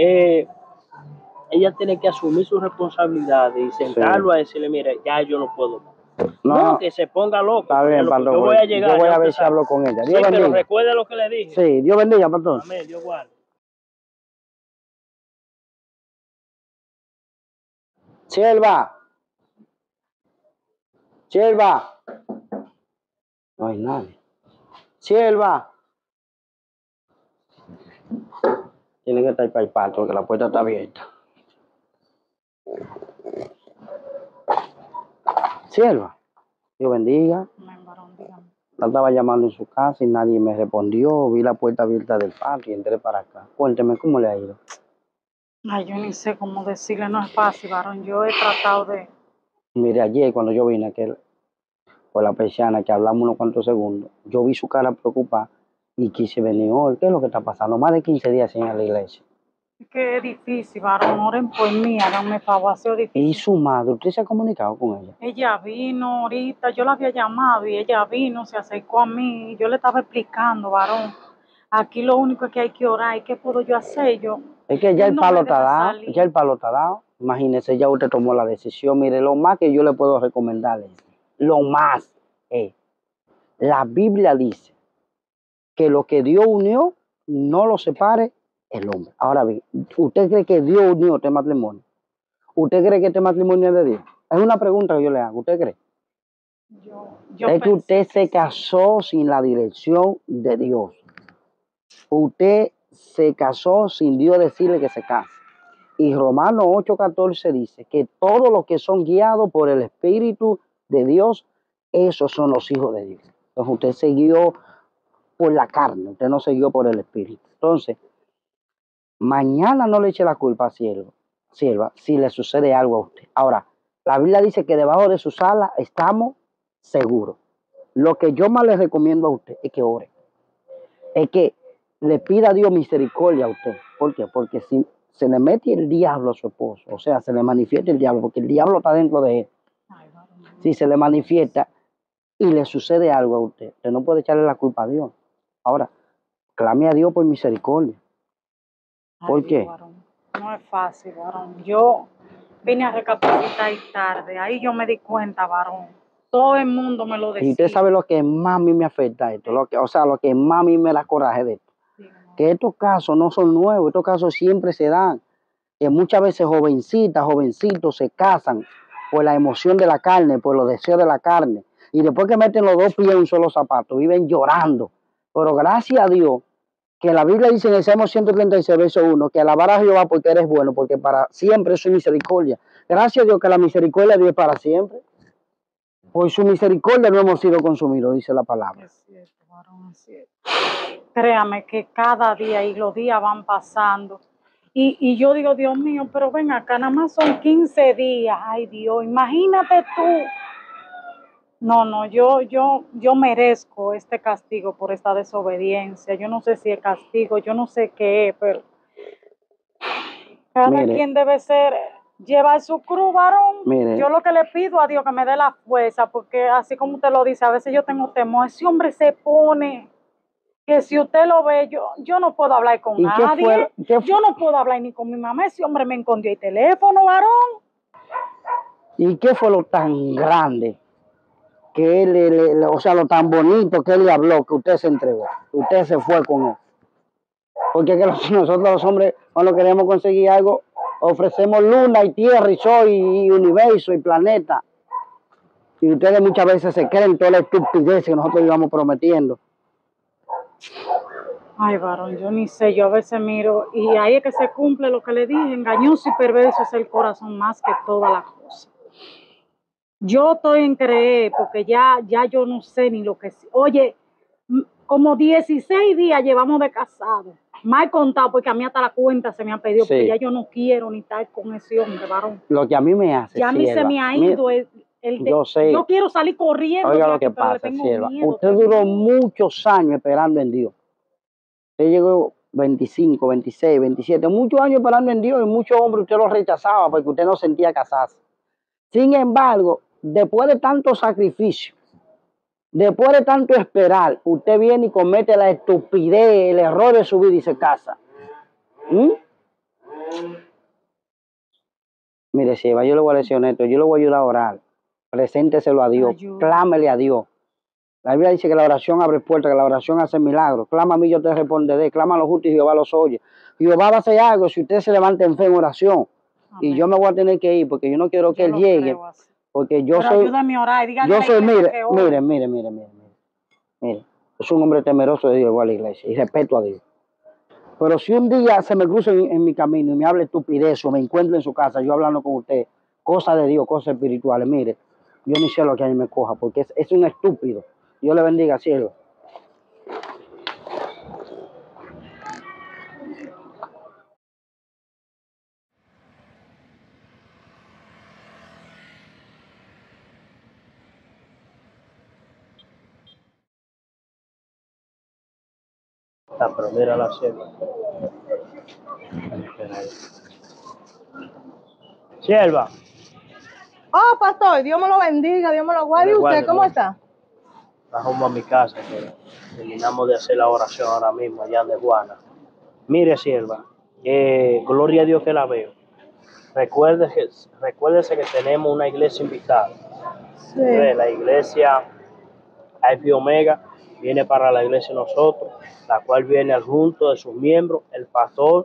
ella tiene que asumir sus responsabilidades y sentarlo a decirle, mire, ya yo no puedo más. No, que se ponga loco. Está bien, pastor. Yo voy a llegar. Yo voy ya a ver usted si hablo con ella. Dios sí, bendiga. pero recuerde lo que le dije. Sí, Dios bendiga, pastor. Amén, Dios guarde. Sierva. Sierva. No hay nadie. Sierva. Tiene que estar para el patio porque la puerta está abierta. Sierva. Dios bendiga. Amén, varón, dígame. La estaba llamando en su casa y nadie me respondió. Vi la puerta abierta del patio y entré para acá. Cuénteme cómo le ha ido. Ay, yo ni sé cómo decirle, no es fácil, varón. Yo he tratado de... Mire, ayer cuando yo vine por la persiana, que hablamos unos cuantos segundos, yo vi su cara preocupada y quise venir hoy. ¿Qué es lo que está pasando? Más de 15 días sin ir a la iglesia. Es que es difícil, varón. Oren por mí, háganme favor, ha sido difícil. ¿Y su madre? ¿Usted se ha comunicado con ella? Ella vino ahorita, yo la había llamado y ella vino, se acercó a mí y yo le estaba explicando, varón. Aquí lo único es que hay que orar. ¿Y qué puedo yo hacer? Es que ya el no palo me está deja dado, salir. ya el palo está dado. Imagínese, ya usted tomó la decisión. Mire, lo más que yo le puedo recomendarle, lo más es, la Biblia dice que lo que Dios unió, no lo separe el hombre. Ahora bien, ¿usted cree que Dios unió este matrimonio? ¿Usted cree que este matrimonio es de Dios? Es una pregunta que yo le hago. ¿Usted cree? Yo Es que pensé usted se que sí. casó sin la dirección de Dios. Usted se casó sin Dios decirle que se case. Y Romanos 8:14 dice que todos los que son guiados por el Espíritu de Dios, esos son los hijos de Dios. Entonces usted se guió por la carne, usted no se guió por el Espíritu. Entonces, mañana no le eche la culpa a sierva, si le sucede algo a usted. Ahora, la Biblia dice que debajo de sus alas estamos seguros. Lo que yo más le recomiendo a usted es que ore. Es que le pida a Dios misericordia a usted. ¿Por qué? Porque si se le mete el diablo a su esposo, o sea, se le manifiesta el diablo, porque el diablo está dentro de él. Ay, varón. Si se le manifiesta y le sucede algo a usted no puede echarle la culpa a Dios. Ahora, clame a Dios por misericordia. ¿Por Ay, qué? Dios, varón. No es fácil, varón. Yo vine a recapacitar tarde. Ahí yo me di cuenta, varón. Todo el mundo me lo decía. Y usted sabe lo que más a mí me afecta esto, lo que más a mí me da coraje de esto. Sí, no. Que estos casos no son nuevos, estos casos siempre se dan. Que muchas veces jovencitas, jovencitos se casan por la emoción de la carne, por los deseos de la carne. Y después que meten los dos pies en un solo zapato, viven llorando. Pero gracias a Dios, que la Biblia dice en el Salmo 136, verso 1, que alabar a Jehová porque eres bueno, porque para siempre es su misericordia. Gracias a Dios que la misericordia de Dios es para siempre. Por su misericordia no hemos sido consumidos, dice la palabra. Es cierto, varón, es cierto. Créame que cada día y los días van pasando. Y yo digo, Dios mío, pero ven acá, nada más son 15 días. Ay, Dios, imagínate tú. No, yo merezco este castigo por esta desobediencia. Yo no sé si es castigo, yo no sé qué es, pero cada Mire. quien debe ser, llevar su cruz, varón. Mire. Yo lo que le pido a Dios que me dé la fuerza, porque así como usted lo dice, a veces yo tengo temor. Ese hombre se pone que si usted lo ve, yo no puedo hablar con ¿Y qué nadie. fue- qué fue- Yo no puedo hablar ni con mi mamá. Ese hombre me escondió el teléfono, varón. ¿Y qué fue lo tan grande que él, o sea, lo tan bonito que él le habló, que usted se entregó, que usted se fue con él? Porque es que nosotros los hombres, cuando queremos conseguir algo, ofrecemos luna y tierra y sol y universo y planeta. Y ustedes muchas veces se creen toda la estupidez que nosotros íbamos prometiendo. Ay, varón, yo ni sé, yo a veces miro y ahí es que se cumple lo que le dije, engañoso y perverso es el corazón más que todas las cosas. Yo estoy en creer porque ya yo no sé ni lo que es. Oye, como 16 días llevamos de casado, mal contado porque a mí hasta la cuenta se me ha pedido, Sí. porque ya yo no quiero ni estar con ese hombre, varón. Lo que a mí me hace, Ya a mí se sierva, me ha mira, ido el yo sé. yo quiero salir corriendo Oiga de lo aquí, que pero le pasa, tengo sierva. miedo. Usted duró muchos años esperando en Dios. Usted llegó 25, 26, 27, muchos años esperando en Dios y muchos hombres usted los rechazaba porque usted no sentía casarse. Sin embargo, después de tanto sacrificio, después de tanto esperar, usted viene y comete la estupidez, el error de su vida y se casa. ¿Mm? Mire, Sheba, yo le voy a decir honesto, yo le voy a ayudar a orar. Presénteselo a Dios, Ayuda. clámele a Dios. La Biblia dice que la oración abre puertas, que la oración hace milagros. Clama a mí, yo te responderé. Clama a los justos y Jehová los oye. Jehová va a hacer algo si usted se levanta en fe en oración. Amén. Y yo me voy a tener que ir porque yo no quiero que Yo él lo llegue. creo así. Porque yo Pero soy... ayúdame a orar y dígale Yo a la soy, iglesia mire, que ore. mire. Yo soy un hombre temeroso de Dios, igual a la iglesia, y respeto a Dios. Pero si un día se me cruza en mi camino y me habla estupidez o me encuentro en su casa, yo hablando con usted, cosas de Dios, cosas espirituales, mire, yo ni sé lo que a mí me coja, porque es un estúpido. Dios le bendiga, cielo. Ah, pero mira la sierva. Sierva, Oh, pastor, Dios me lo bendiga, Dios me lo guarde. ¿Y Guarde, usted cómo guarde. está? bajamos a mi casa, que terminamos de hacer la oración ahora mismo allá de Juana. Mire, sierva, gloria a Dios que la veo. Recuérdese que tenemos una iglesia invitada. Sí. La iglesia Alfa Omega viene para la iglesia de nosotros, la cual viene al junto de sus miembros, el pastor.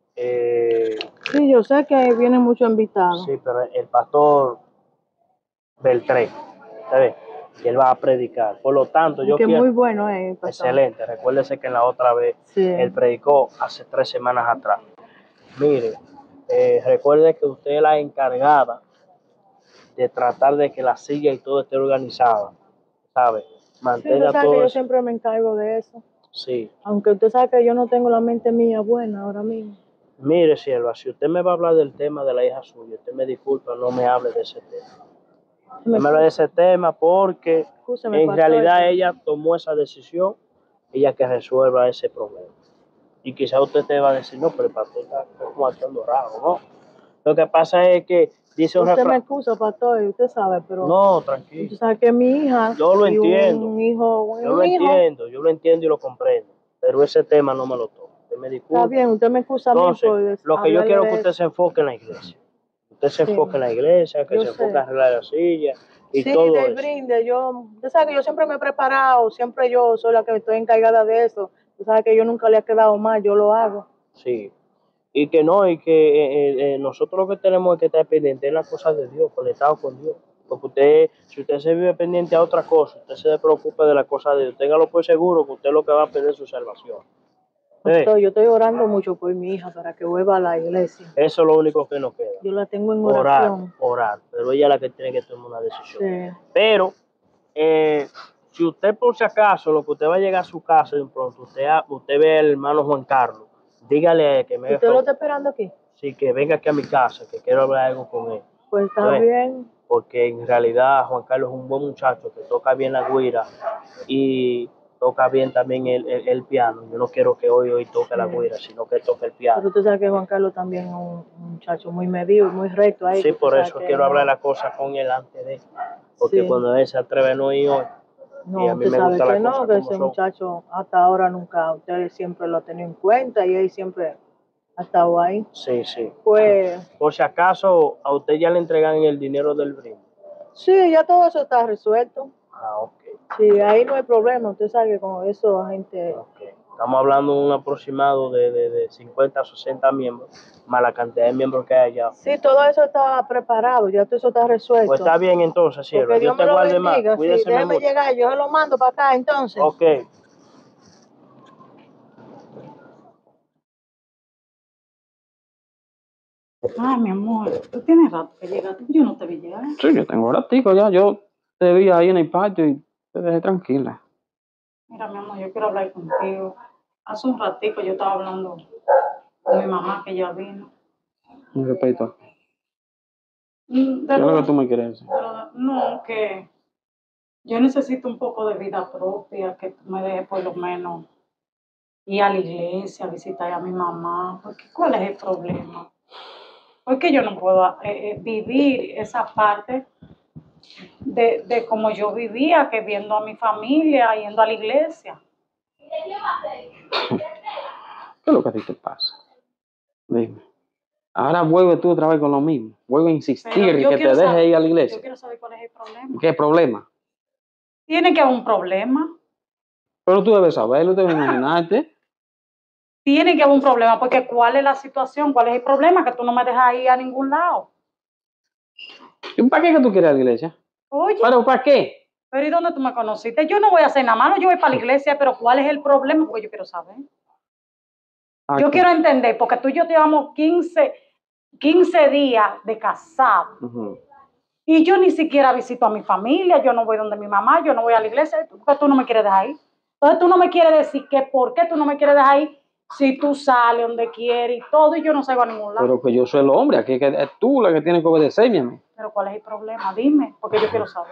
Sí, yo sé que vienen muchos invitados. Sí, pero el pastor Beltré, ¿sabes? Que él va a predicar. Por lo tanto, yo que quiero... muy bueno, pastor. Excelente. Recuérdese que la otra vez Sí. él predicó hace 3 semanas atrás. Mire, recuerde que usted es la encargada de tratar de que la silla y todo esté organizada, ¿sabe? Sí, Mantenga usted sabe todo que yo eso. siempre me encargo de eso. Sí. Aunque usted sabe que yo no tengo la mente mía buena ahora mismo. Mire, sierva, si usted me va a hablar del tema de la hija suya, usted me disculpa, no me hable de ese tema. No me hable de ese tema porque Escúcheme, en pastor, realidad pero- ella tomó esa decisión, ella que resuelva ese problema. Y quizá usted te va a decir, no, pero el pastor está como actuando raro, ¿no? Lo que pasa es que dice un Usted me refrán. excusa, pastor, usted sabe, pero No, tranquilo. usted sabe que mi hija Yo lo y entiendo. un hijo, Yo lo entiendo y lo comprendo. Pero ese tema no me lo toco. Usted me disculpa. Está bien, usted me excusa a mí Entonces, por lo que yo hablarle quiero es de que usted eso. se enfoque en la iglesia. Usted se Sí. enfoque en la iglesia, que Yo se sé. enfoque en arreglar la silla y Sí, todo del eso. brinde, usted sabe que yo siempre me he preparado, siempre yo soy la que estoy encargada de eso. Usted sabe que yo nunca le ha quedado mal, yo lo hago. Sí. Y que no, y que nosotros lo que tenemos es que estar pendientes de las cosas de Dios, conectados con Dios. Porque usted, si usted se vive pendiente a otra cosa, usted se preocupe de las cosas de Dios, téngalo por seguro que usted lo que va a perder es su salvación. Yo estoy orando mucho por mi hija para que vuelva a la iglesia. Eso es lo único que nos queda. Yo la tengo en Orar, oración. orar. Pero ella es la que tiene que tomar una decisión. Sí. Pero, si usted por si acaso, lo que usted va a llegar a su casa de pronto, usted ve al hermano Juan Carlos, dígale que me ¿Usted lo está esperando aquí? Sí, que venga aquí a mi casa, que quiero hablar algo con él. Pues está ¿Ve? bien. porque en realidad Juan Carlos es un buen muchacho que toca bien la güira y toca bien también el piano. Yo no quiero que hoy toque la güira, sino que toque el piano. Pero tú sabes que Juan Carlos también es un muchacho muy medido y muy recto ahí. Sí, que tú por sabes eso que quiero no- hablar las cosas con él antes de, porque Sí. cuando él se atreve a no ir hoy, y a No, mí usted me sabe gusta que las no, cosas que como ese son. muchacho hasta ahora nunca, usted siempre lo ha tenido en cuenta y él siempre ha estado ahí. Sí, sí. Pues Por si acaso a usted ya le entregan el dinero del brindis. sí, ya todo eso está resuelto. Ah, ok. Sí, ahí no hay problema, usted sabe que con eso la gente... Ok. Estamos hablando de un aproximado de 50 a 60 miembros, más la cantidad de miembros que hay allá. Sí, todo eso está preparado, ya todo eso está resuelto. Pues está bien entonces, sierva. Porque Dios Dios te me lo guarde más. bendiga, sí, Cuídese déjeme mucho. llegar, yo se lo mando para acá entonces. Ok. Ay, mi amor, tú tienes rato que llegaste. Yo no te vi llegar. Sí, yo tengo ratico ya. Yo te vi ahí en el patio y te dejé tranquila. Mira, mi amor, yo quiero hablar contigo. Hace un ratico yo estaba hablando con mi mamá que ya vino. Un respeto. De ¿Qué es lo lo- que tú me quieres decir? no, que yo necesito un poco de vida propia, que tú me dejes por lo menos ir a la iglesia, visitar a mi mamá. Porque, ¿cuál es el problema? Porque yo no puedo vivir esa parte de como yo vivía, que viendo a mi familia, yendo a la iglesia. ¿Qué es lo que a ti te pasa? Dime. Ahora vuelve tú otra vez con lo mismo. Vuelve a insistir Pero y yo que te quiero dejes saber, ir a la yo iglesia. quiero saber cuál es el problema. ¿Qué problema? Tiene que haber un problema. Pero tú debes saberlo, debes imaginarte. Tiene que haber un problema, porque ¿cuál es la situación? ¿Cuál es el problema? Que tú no me dejas ir a ningún lado. ¿Y para qué que tú quieres ir a la iglesia? Oye, ¿Pero para qué? pero ¿y dónde tú me conociste? Yo no voy a hacer nada malo, yo voy para la iglesia, pero ¿cuál es el problema? Porque yo quiero saber. Yo Aquí. quiero entender, porque tú y yo llevamos 15 días de casado. Ujú. Y yo ni siquiera visito a mi familia, yo no voy donde mi mamá, yo no voy a la iglesia, porque tú no me quieres dejar ir. Entonces tú no me quieres decir que por qué tú no me quieres dejar ir si tú sales donde quieres y todo, y yo no salgo a ningún lado. Pero que yo soy el hombre, aquí que es tú la que tienes que obedecerme a mí. Pero ¿cuál es el problema? Dime, porque yo quiero saber.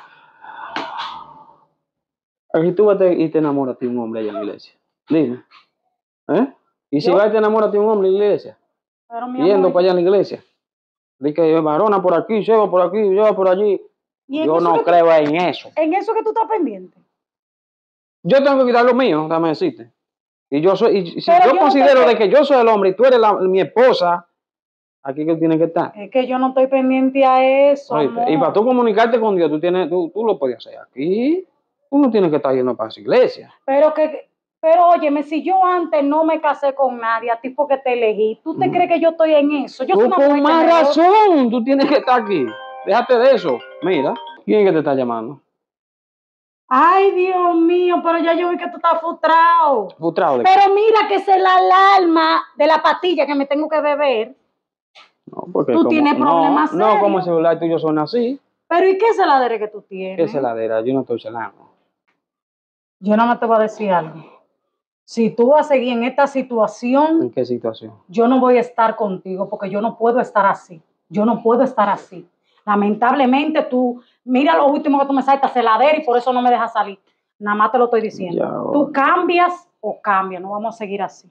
Aquí tú vas y te enamoras de un hombre allá en la iglesia. Dime. ¿Eh? ¿Y si Yo- vas y te enamoras de un hombre en la iglesia? Pero mi Yendo amor, para allá en la iglesia. Dice que varona por aquí, lleva por aquí, lleva por allí. ¿y en Yo eso no que tú- creo en eso. en eso que tú estás pendiente? Yo tengo que cuidar lo mío, déjame decirte. Y yo soy, y si Pero yo yo no considero te- de que yo soy el hombre y tú eres mi esposa, aquí que tiene que estar. Es que yo no estoy pendiente a eso, ¿Oíste? amor. Y para tú comunicarte con Dios, tú lo puedes hacer aquí. Tú no tienes que estar yendo para esa iglesia. Pero óyeme, si yo antes no me casé con nadie, a ti porque te elegí, ¿tú te crees que yo estoy en eso? Yo soy Tú una con mujer más tenedora. razón, tú tienes que estar aquí. Déjate de eso. Mira, ¿quién es que te está llamando? Ay, Dios mío, pero ya yo vi que tú estás frustrado. Frustrado de qué? Pero mira que esa es la alarma de la pastilla que me tengo que beber. No, porque Tú tienes problemas no, serios. como el celular tuyo son así. Pero ¿y qué celadera que tú tienes? ¿Qué celadera? Yo no estoy celando. Yo nada más te voy a decir algo. Si tú vas a seguir en esta situación, ¿En qué situación? yo no voy a estar contigo porque yo no puedo estar así. Yo no puedo estar así. Lamentablemente tú, mira lo último que tú me saltas, celadera, y por eso no me dejas salir. Nada más te lo estoy diciendo. Ya, Tú cambias o cambias, no vamos a seguir así.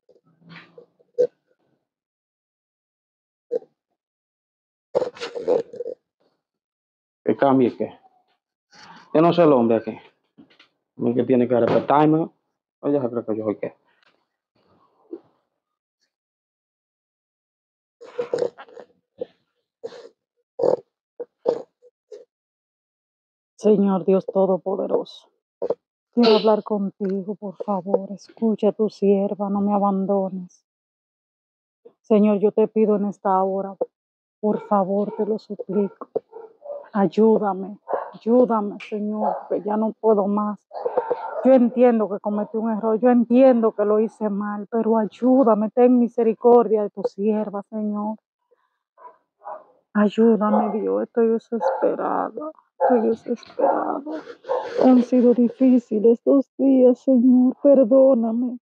¿Qué cambie qué? Yo no soy el hombre aquí. A mí que tiene que respetarme. Oye, yo creo que yo soy qué. Señor Dios Todopoderoso, quiero hablar contigo, por favor. Escucha a tu sierva, no me abandones. Señor, yo te pido en esta hora, por favor, te lo suplico. Ayúdame, ayúdame, Señor, porque ya no puedo más. Yo entiendo que cometí un error, yo entiendo que lo hice mal, pero ayúdame, ten misericordia de tu sierva, Señor. Ayúdame, Dios, estoy desesperada, estoy desesperada. Han sido difíciles estos días, Señor, perdóname.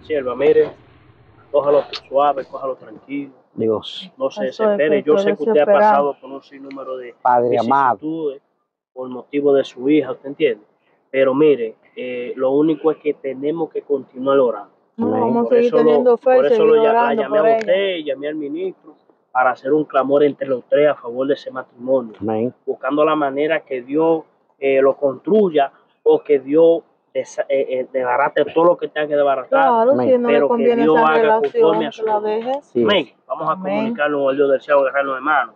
Sierva, mire, cójalo suave, cójalo tranquilo. Dios, No se Eso es desespere. que Yo estoy sé que usted ha desesperada. pasado por un sinnúmero de Padre amado. vicisitudes por motivo de su hija, ¿usted entiende? Pero mire, lo único es que tenemos que continuar orando. No, Amén. vamos a Por seguir eso, teniendo fe por y eso seguir la orando llamé por a ella. usted, llamé al ministro para hacer un clamor entre los tres a favor de ese matrimonio, amén, buscando la manera que Dios lo construya o que Dios desbarate todo lo que tenga que desbaratar. Claro, Amén. si no le Pero que conviene Dios esa haga relación, conforme a que su la voluntad. deje. sí Amén. es. Vamos a Amén. comunicarnos al Dios del cielo, agarrarnos de mano.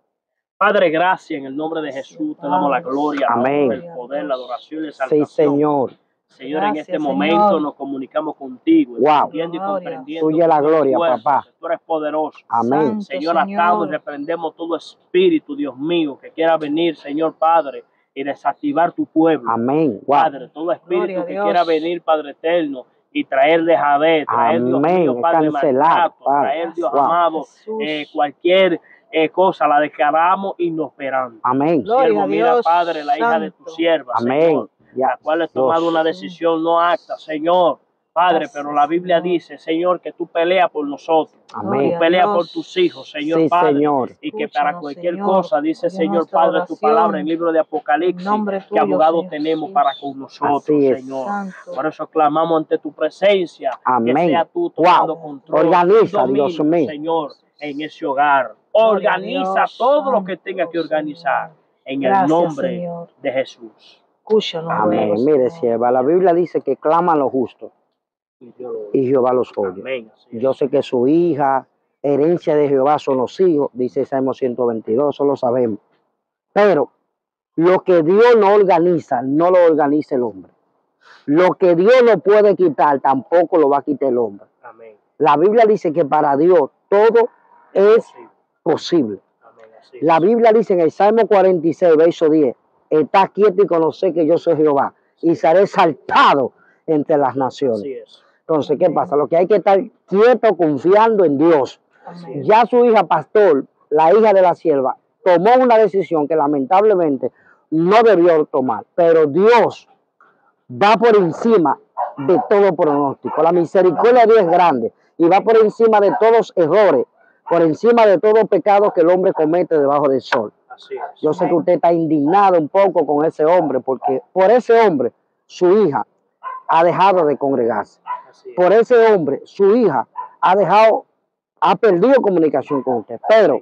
Padre, gracias en el nombre de Jesús. Te damos la gloria, la Amén. honra, el poder, la adoración y la Sí, exaltación. Señor. Señor, en Gracias, este Señor. momento nos comunicamos contigo, Wow. entendiendo y Gloria. comprendiendo Tuya la que tú eres gloria, fuerte, papá. que tú eres poderoso. Amén. Santo Señor, atamos y Señor. reprendemos todo espíritu, Dios mío, que quiera venir, Señor Padre, y desactivar tu pueblo. Amén. Wow. Padre, todo espíritu Gloria a que Dios. quiera venir, Padre eterno, y traer dejadez, traer, Dios Amén. mío, Padre, Cancelado, maltrato, Padre. traer, Dios Wow. amado, Jesús. cualquier cosa, la declaramos inoperante. Amén. Gloria Siervo, a mira, Dios, Padre, la hija de tu santo. sierva, Amén. Señor, Ya. la cual ha tomado Dios. una decisión no acta, Señor. Padre, Gracias, pero la Biblia Señor. dice, Señor, que tú peleas por nosotros. Amén. Tú Gloria a peleas Dios. por tus hijos, Señor Sí, Padre. Señor. Y que para Escúchanos, cualquier Señor. cosa, dice, Oye Señor nuestra Padre, tu palabra en el oración. libro de Apocalipsis, En nombre que tuyo, abogado Señor tenemos Jesús. para con nosotros, Así es. Señor. Santo. Por eso clamamos ante tu presencia, Amén. que sea tú tomando Wow. control, Organiza, dominio, Dios mío. Señor, en ese hogar. Gloria a Organiza Dios, todo lo que santo, tenga que organizar, Señor. en el Gracias, nombre Señor. de Jesús. Escúchanos, Amén. ruego, Mire, Señor. sierva, la Biblia dice que claman los justos Y Dios lo y Jehová los oye. Amén. Así es. Yo sé que su hija, herencia de Jehová son los hijos, dice Salmo 122, eso lo sabemos. Pero lo que Dios no organiza, no lo organiza el hombre. Lo que Dios no puede quitar, tampoco lo va a quitar el hombre. Amén. La Biblia dice que para Dios todo es Posible. posible. Amén. Así es. La Biblia dice en el Salmo 46, verso 10, está quieto y conoce que yo soy Jehová y seré exaltado entre las naciones. Así es. Entonces, ¿qué pasa? Lo que hay que estar quieto, confiando en Dios. Amén. Ya su hija pastor, la hija de la sierva, tomó una decisión que lamentablemente no debió tomar, pero Dios va por encima de todo pronóstico. La misericordia de Dios es grande y va por encima de todos errores, por encima de todo pecado que el hombre comete debajo del sol. Así es. Yo sé que usted está indignado un poco con ese hombre, porque por ese hombre su hija ha dejado de congregarse. Así es. Por ese hombre su hija ha perdido comunicación con usted. Pero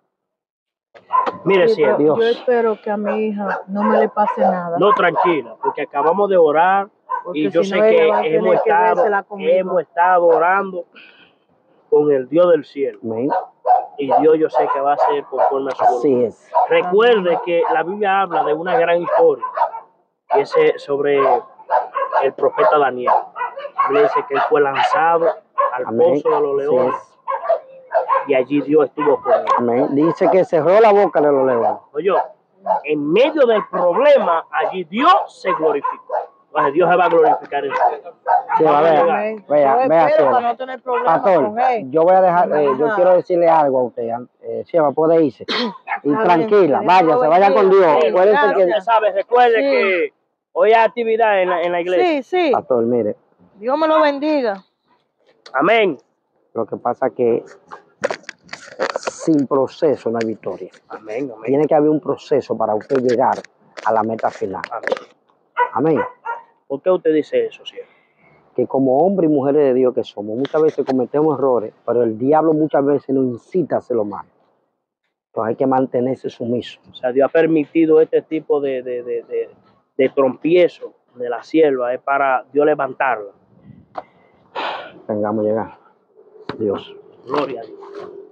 Mire, Sí, pero siervo. Dios. yo espero que a mi hija no me le pase nada. No, tranquila, porque acabamos de orar Porque y yo si sé no, ella va a que tener que vérsela conmigo. hemos estado orando con el Dios del cielo. amén, Y Dios yo sé que va a ser conforme a su así voluntad. es. Recuerde que la Biblia habla de una gran historia, y ese sobre el profeta Daniel. Le dice que él fue lanzado al Amén. pozo de los Así leones es. y allí Dios estuvo con él. Amén. Dice que cerró la boca de los leones. Oye, en medio del problema, allí Dios se glorificó. Entonces Dios se va a glorificar en su vida. Sí, Vamos a vea, llegar. Amén. vea, Yo vea, espero Seba. para no tener problemas Pastor, con él. yo voy a dejar, yo Ajá. quiero decirle algo a usted. Seba, puede irse. Y Está tranquila, bien, vaya, Dios se lo vaya con bendiga. Dios. Sí, Acuérdense Ya que, usted sabe, recuerde Sí. que hoy hay actividad en la iglesia. Sí, sí. pastor, mire, Dios me lo bendiga. Amén. lo que pasa es que sin proceso no hay victoria. Amén, amén. Tiene que haber un proceso para usted llegar a la meta final. Amén. Amén. ¿Por qué usted dice eso, siervo? Que como hombres y mujeres de Dios que somos, muchas veces cometemos errores, pero el diablo muchas veces nos incita a hacer lo malo. Entonces hay que mantenerse sumiso. O sea, Dios ha permitido este tipo de trompiezo de la sierva, es para Dios levantarla. Tengamos llegar. Dios. Gloria a Dios.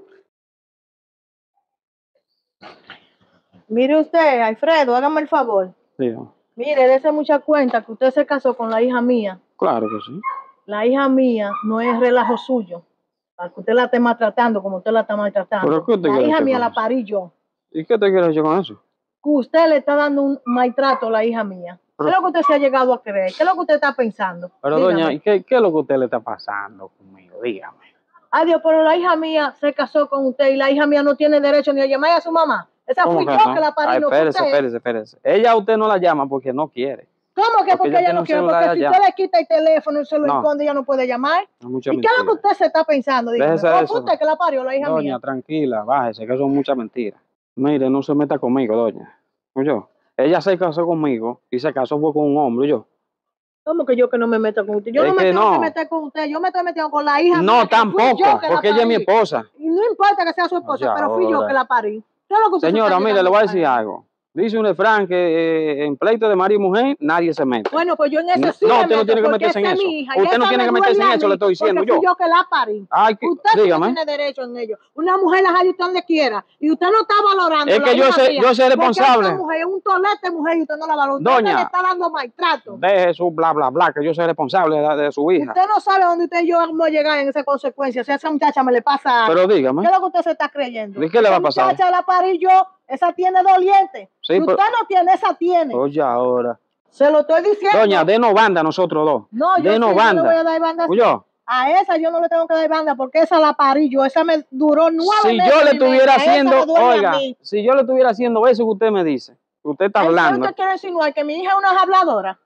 Mire usted, Alfredo, hágame el favor. Sí, Mire, dése mucha cuenta que usted se casó con la hija mía. claro que sí. La hija mía no es relajo suyo. Para que usted la esté maltratando como usted la está maltratando. ¿Pero qué usted La quiere hija hacer mía con la eso? parí yo. ¿Y qué te quieres hacer con eso? Que usted le está dando un maltrato a la hija mía. ¿Qué es lo que usted se ha llegado a creer? ¿Qué es lo que usted está pensando? Pero Dígame. doña, ¿y qué es lo que a usted le está pasando conmigo? Dígame. Adiós, pero la hija mía se casó con usted y la hija mía no tiene derecho ni a llamar a su mamá. Esa ¿Cómo fui que yo no? que la parí, Ay, no fue espérese, usted. espérese, espérese. Ella a usted no la llama porque no quiere. ¿Cómo que porque ella ella tiene no un quiere? celular Porque si allá. usted le quita el teléfono y se lo No. esconde, ella no puede llamar. Es mucha ¿Y qué es lo que mentira. usted se está pensando? Dígame. Déjese de ¿O eso. fue usted que la parió, la hija Doña, mía? tranquila, bájese, que son muchas mentiras. Mire, no se meta conmigo, doña. Yo. Ella se casó conmigo y se casó fue con un hombre, yo. ¿Cómo que yo que no me meto con usted? Yo Es no me que tengo no. que meter con usted, yo me estoy metiendo con la hija mía, No, que fui tampoco, yo que la porque ella es mi parí. esposa. Y no importa que sea su esposa, Ya, pero fui yo ahora. que la parí. ¿Qué es lo que usted se Señora, está mire, le llegando voy a a decir traer? algo. Dice un refrán que en pleito de marido y mujer nadie se mete. Bueno, pues yo en eso sí No, me usted no meto, tiene que porque meterse en esa es eso. mi hija, y Usted no esa tiene me que meterse en duele a eso, le mí, estoy diciendo porque fui yo. yo que la parí. Ay, Usted sí no dígame. tiene derecho en ello. Una mujer la hay usted donde quiera, y usted no está valorando Es la que yo hija sé- mía, yo soy responsable. Porque esta mujer es un tolete de mujer y usted no la valora. Usted Doña. le está dando maltrato. Deje su bla, bla, bla, que yo soy responsable de su hija. Usted no sabe dónde usted y yo vamos a llegar en esa consecuencia. Si a esa muchacha me le pasa algo. Pero ¿Qué dígame. es lo que usted se está creyendo? ¿De qué le va a pasar? Esa muchacha la parí yo, esa tiene doliente. Sí, Si pero- usted no tiene, esa tiene. Oye, ahora. Se lo estoy diciendo. Doña, denos banda nosotros dos. No, yo sí, Denos yo le banda. voy a dar banda. Oye, A esa yo no le tengo que dar banda porque esa la parí yo. Esa me duró 9 si meses. yo le mi mente. estuviera Esa haciendo, me duele a oiga, mí. si yo le estuviera haciendo eso que usted me dice, usted está ¿En serio hablando. usted quiere insinuar que mi hija es una habladora?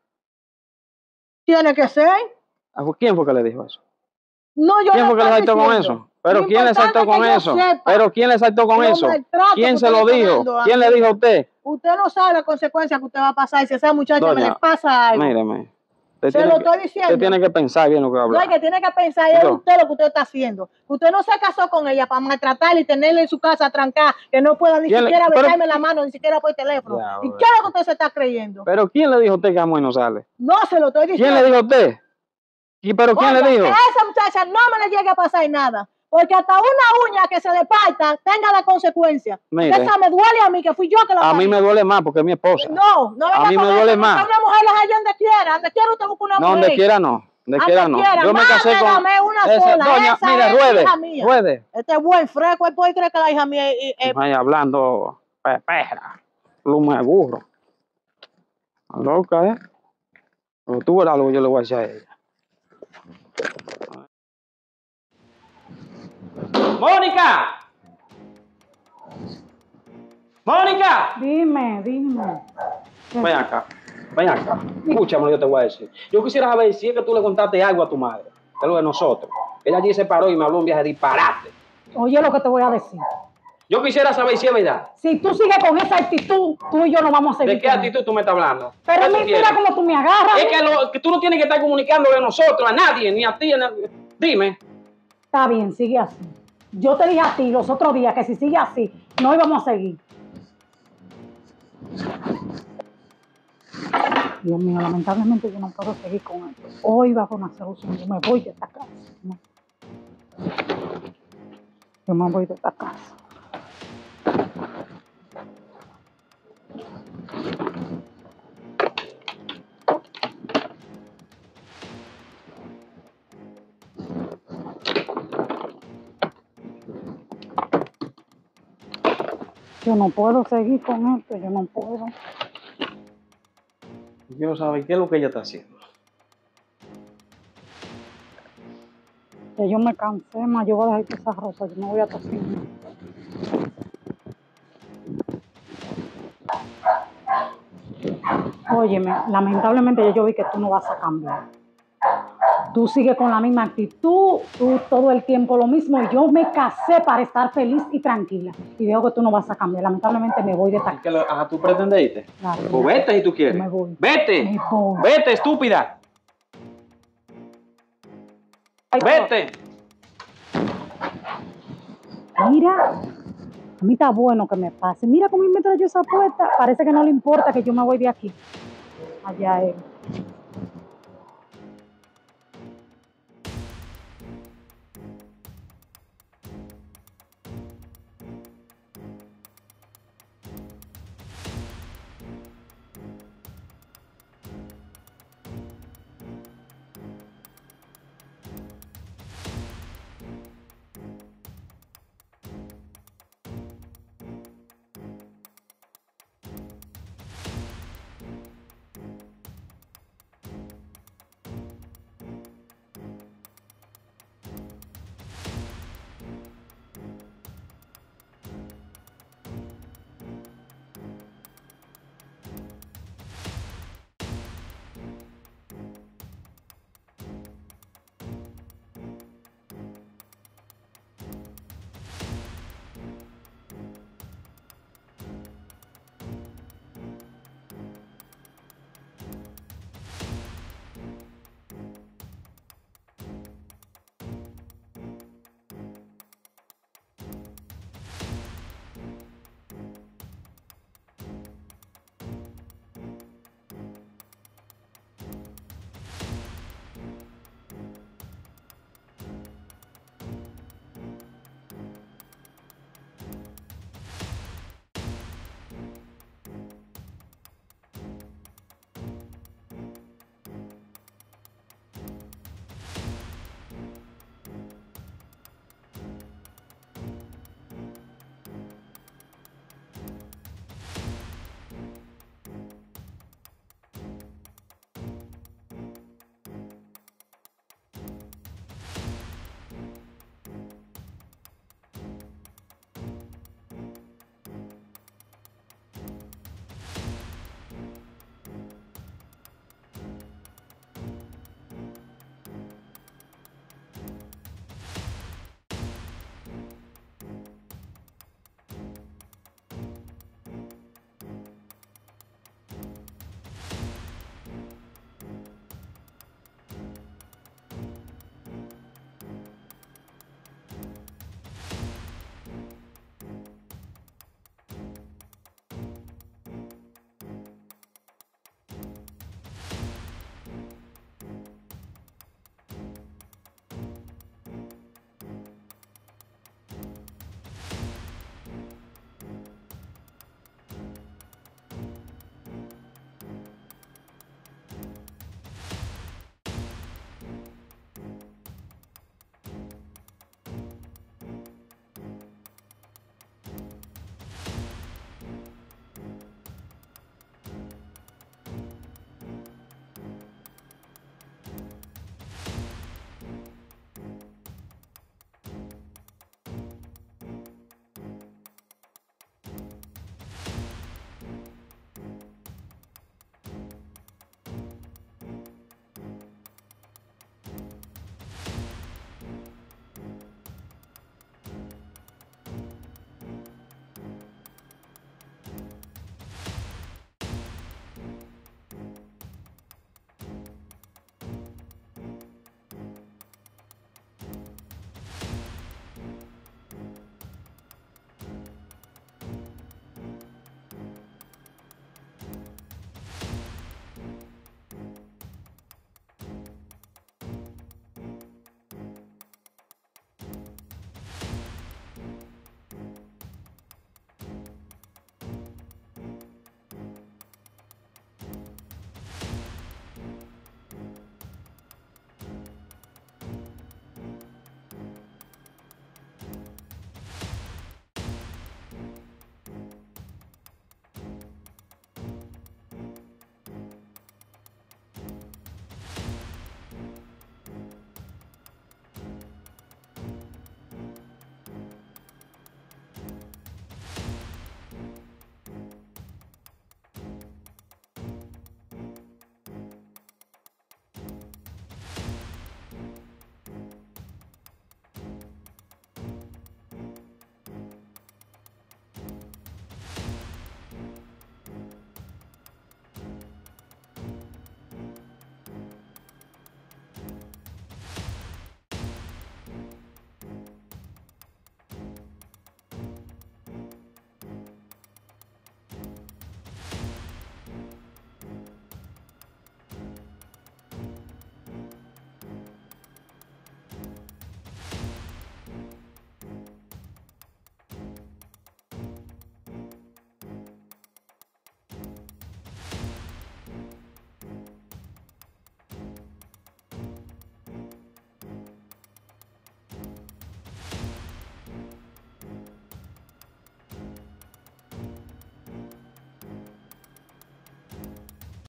Tiene que ser. ¿Quién fue que le dijo eso? No, yo ¿Quién le fue que le estoy saltó con diciendo. eso? ¿Pero Lo quién le saltó importante con es que yo eso? sepa ¿Pero quién le saltó con los eso? maltratos ¿Quién que se usted lo le está dijo? dando a ¿Quién mi le dijo a hija. usted? Usted no sabe la consecuencia que usted va a pasar si a esa muchacha Doña, me le pasa algo. Míreme. Usted Se tiene lo que- estoy diciendo. Usted tiene que pensar bien lo que va a No, hablar. el que tiene que pensar es Yo. usted lo que usted está haciendo. Usted no se casó con ella para maltratarla y tenerla en su casa trancada, que no pueda ni ¿Quién le- siquiera pero- besarme la mano, ni siquiera por teléfono. Ya, ¿Y bueno. qué es lo que usted se está creyendo? ¿Pero quién le dijo a usted que Amor no sale? No, se lo estoy diciendo. ¿Quién le dijo a usted? ¿Pero quién Oiga, le dijo? que a esa muchacha no me le llegue a pasar nada. Porque hasta una uña que se le parta tenga la consecuencia. Mire. Esa me duele a mí, que fui yo que la A mí parí. me duele más porque es mi esposa. No, no venga A mí con me eso, duele que más. Una mujer las hay donde quiera. Donde quiera usted busca una No, mujer. donde quiera no. Donde quiera no. quiera. Yo me casé con. Dame una esa- sola. Doña, Esa mire, es ruede. hija mía. Ruede. Este es buen fresco. Él puede creer que la hija mía es Vaya hablando pepera. Pluma de burro. Loca, ¿eh? Pero tú verás lo que yo le voy a decir a ella. ¡Mónica! ¡Mónica! Dime. Ven acá, ven acá. Escúchame lo que yo te voy a decir. Yo quisiera saber si es que tú le contaste algo a tu madre, de lo de nosotros. Ella allí se paró y me habló un viaje de disparate. Oye lo que te voy a decir. Yo quisiera saber si es verdad. Si tú sigues con esa actitud, tú y yo no vamos a seguir. ¿De qué con actitud tú me estás hablando? Pero ¿Qué es tú mentira quieres? como tú me agarras. Es que tú no tienes que estar comunicando de nosotros a nadie, ni a ti. Dime. Está bien, sigue así. Yo te dije a ti los otros días que si sigue así, no íbamos a seguir. Dios mío, lamentablemente yo no puedo seguir con esto. Hoy va a una solución. Yo me voy de esta casa. ¿no? Yo me voy de esta casa. Yo no puedo seguir con esto, yo no puedo. Quiero saber qué es lo que ella está haciendo. Que yo me cansé, más yo voy a dejar esas rosas, yo me voy a cocinar. Óyeme, lamentablemente ya yo vi que tú no vas a cambiar. Tú sigues con la misma actitud, tú todo el tiempo lo mismo. Y yo me casé para estar feliz y tranquila. Y veo que tú no vas a cambiar. Lamentablemente me voy de esta casa. Ajá, ¿tú pretendes irte? Claro. Pues vete si tú quieres. Me voy. Vete. Me voy. Vete, estúpida. Vete. Mira, a mí está bueno que me pase. Mira cómo me trayó esa puerta. Parece que no le importa que yo me voy de aquí. Allá él.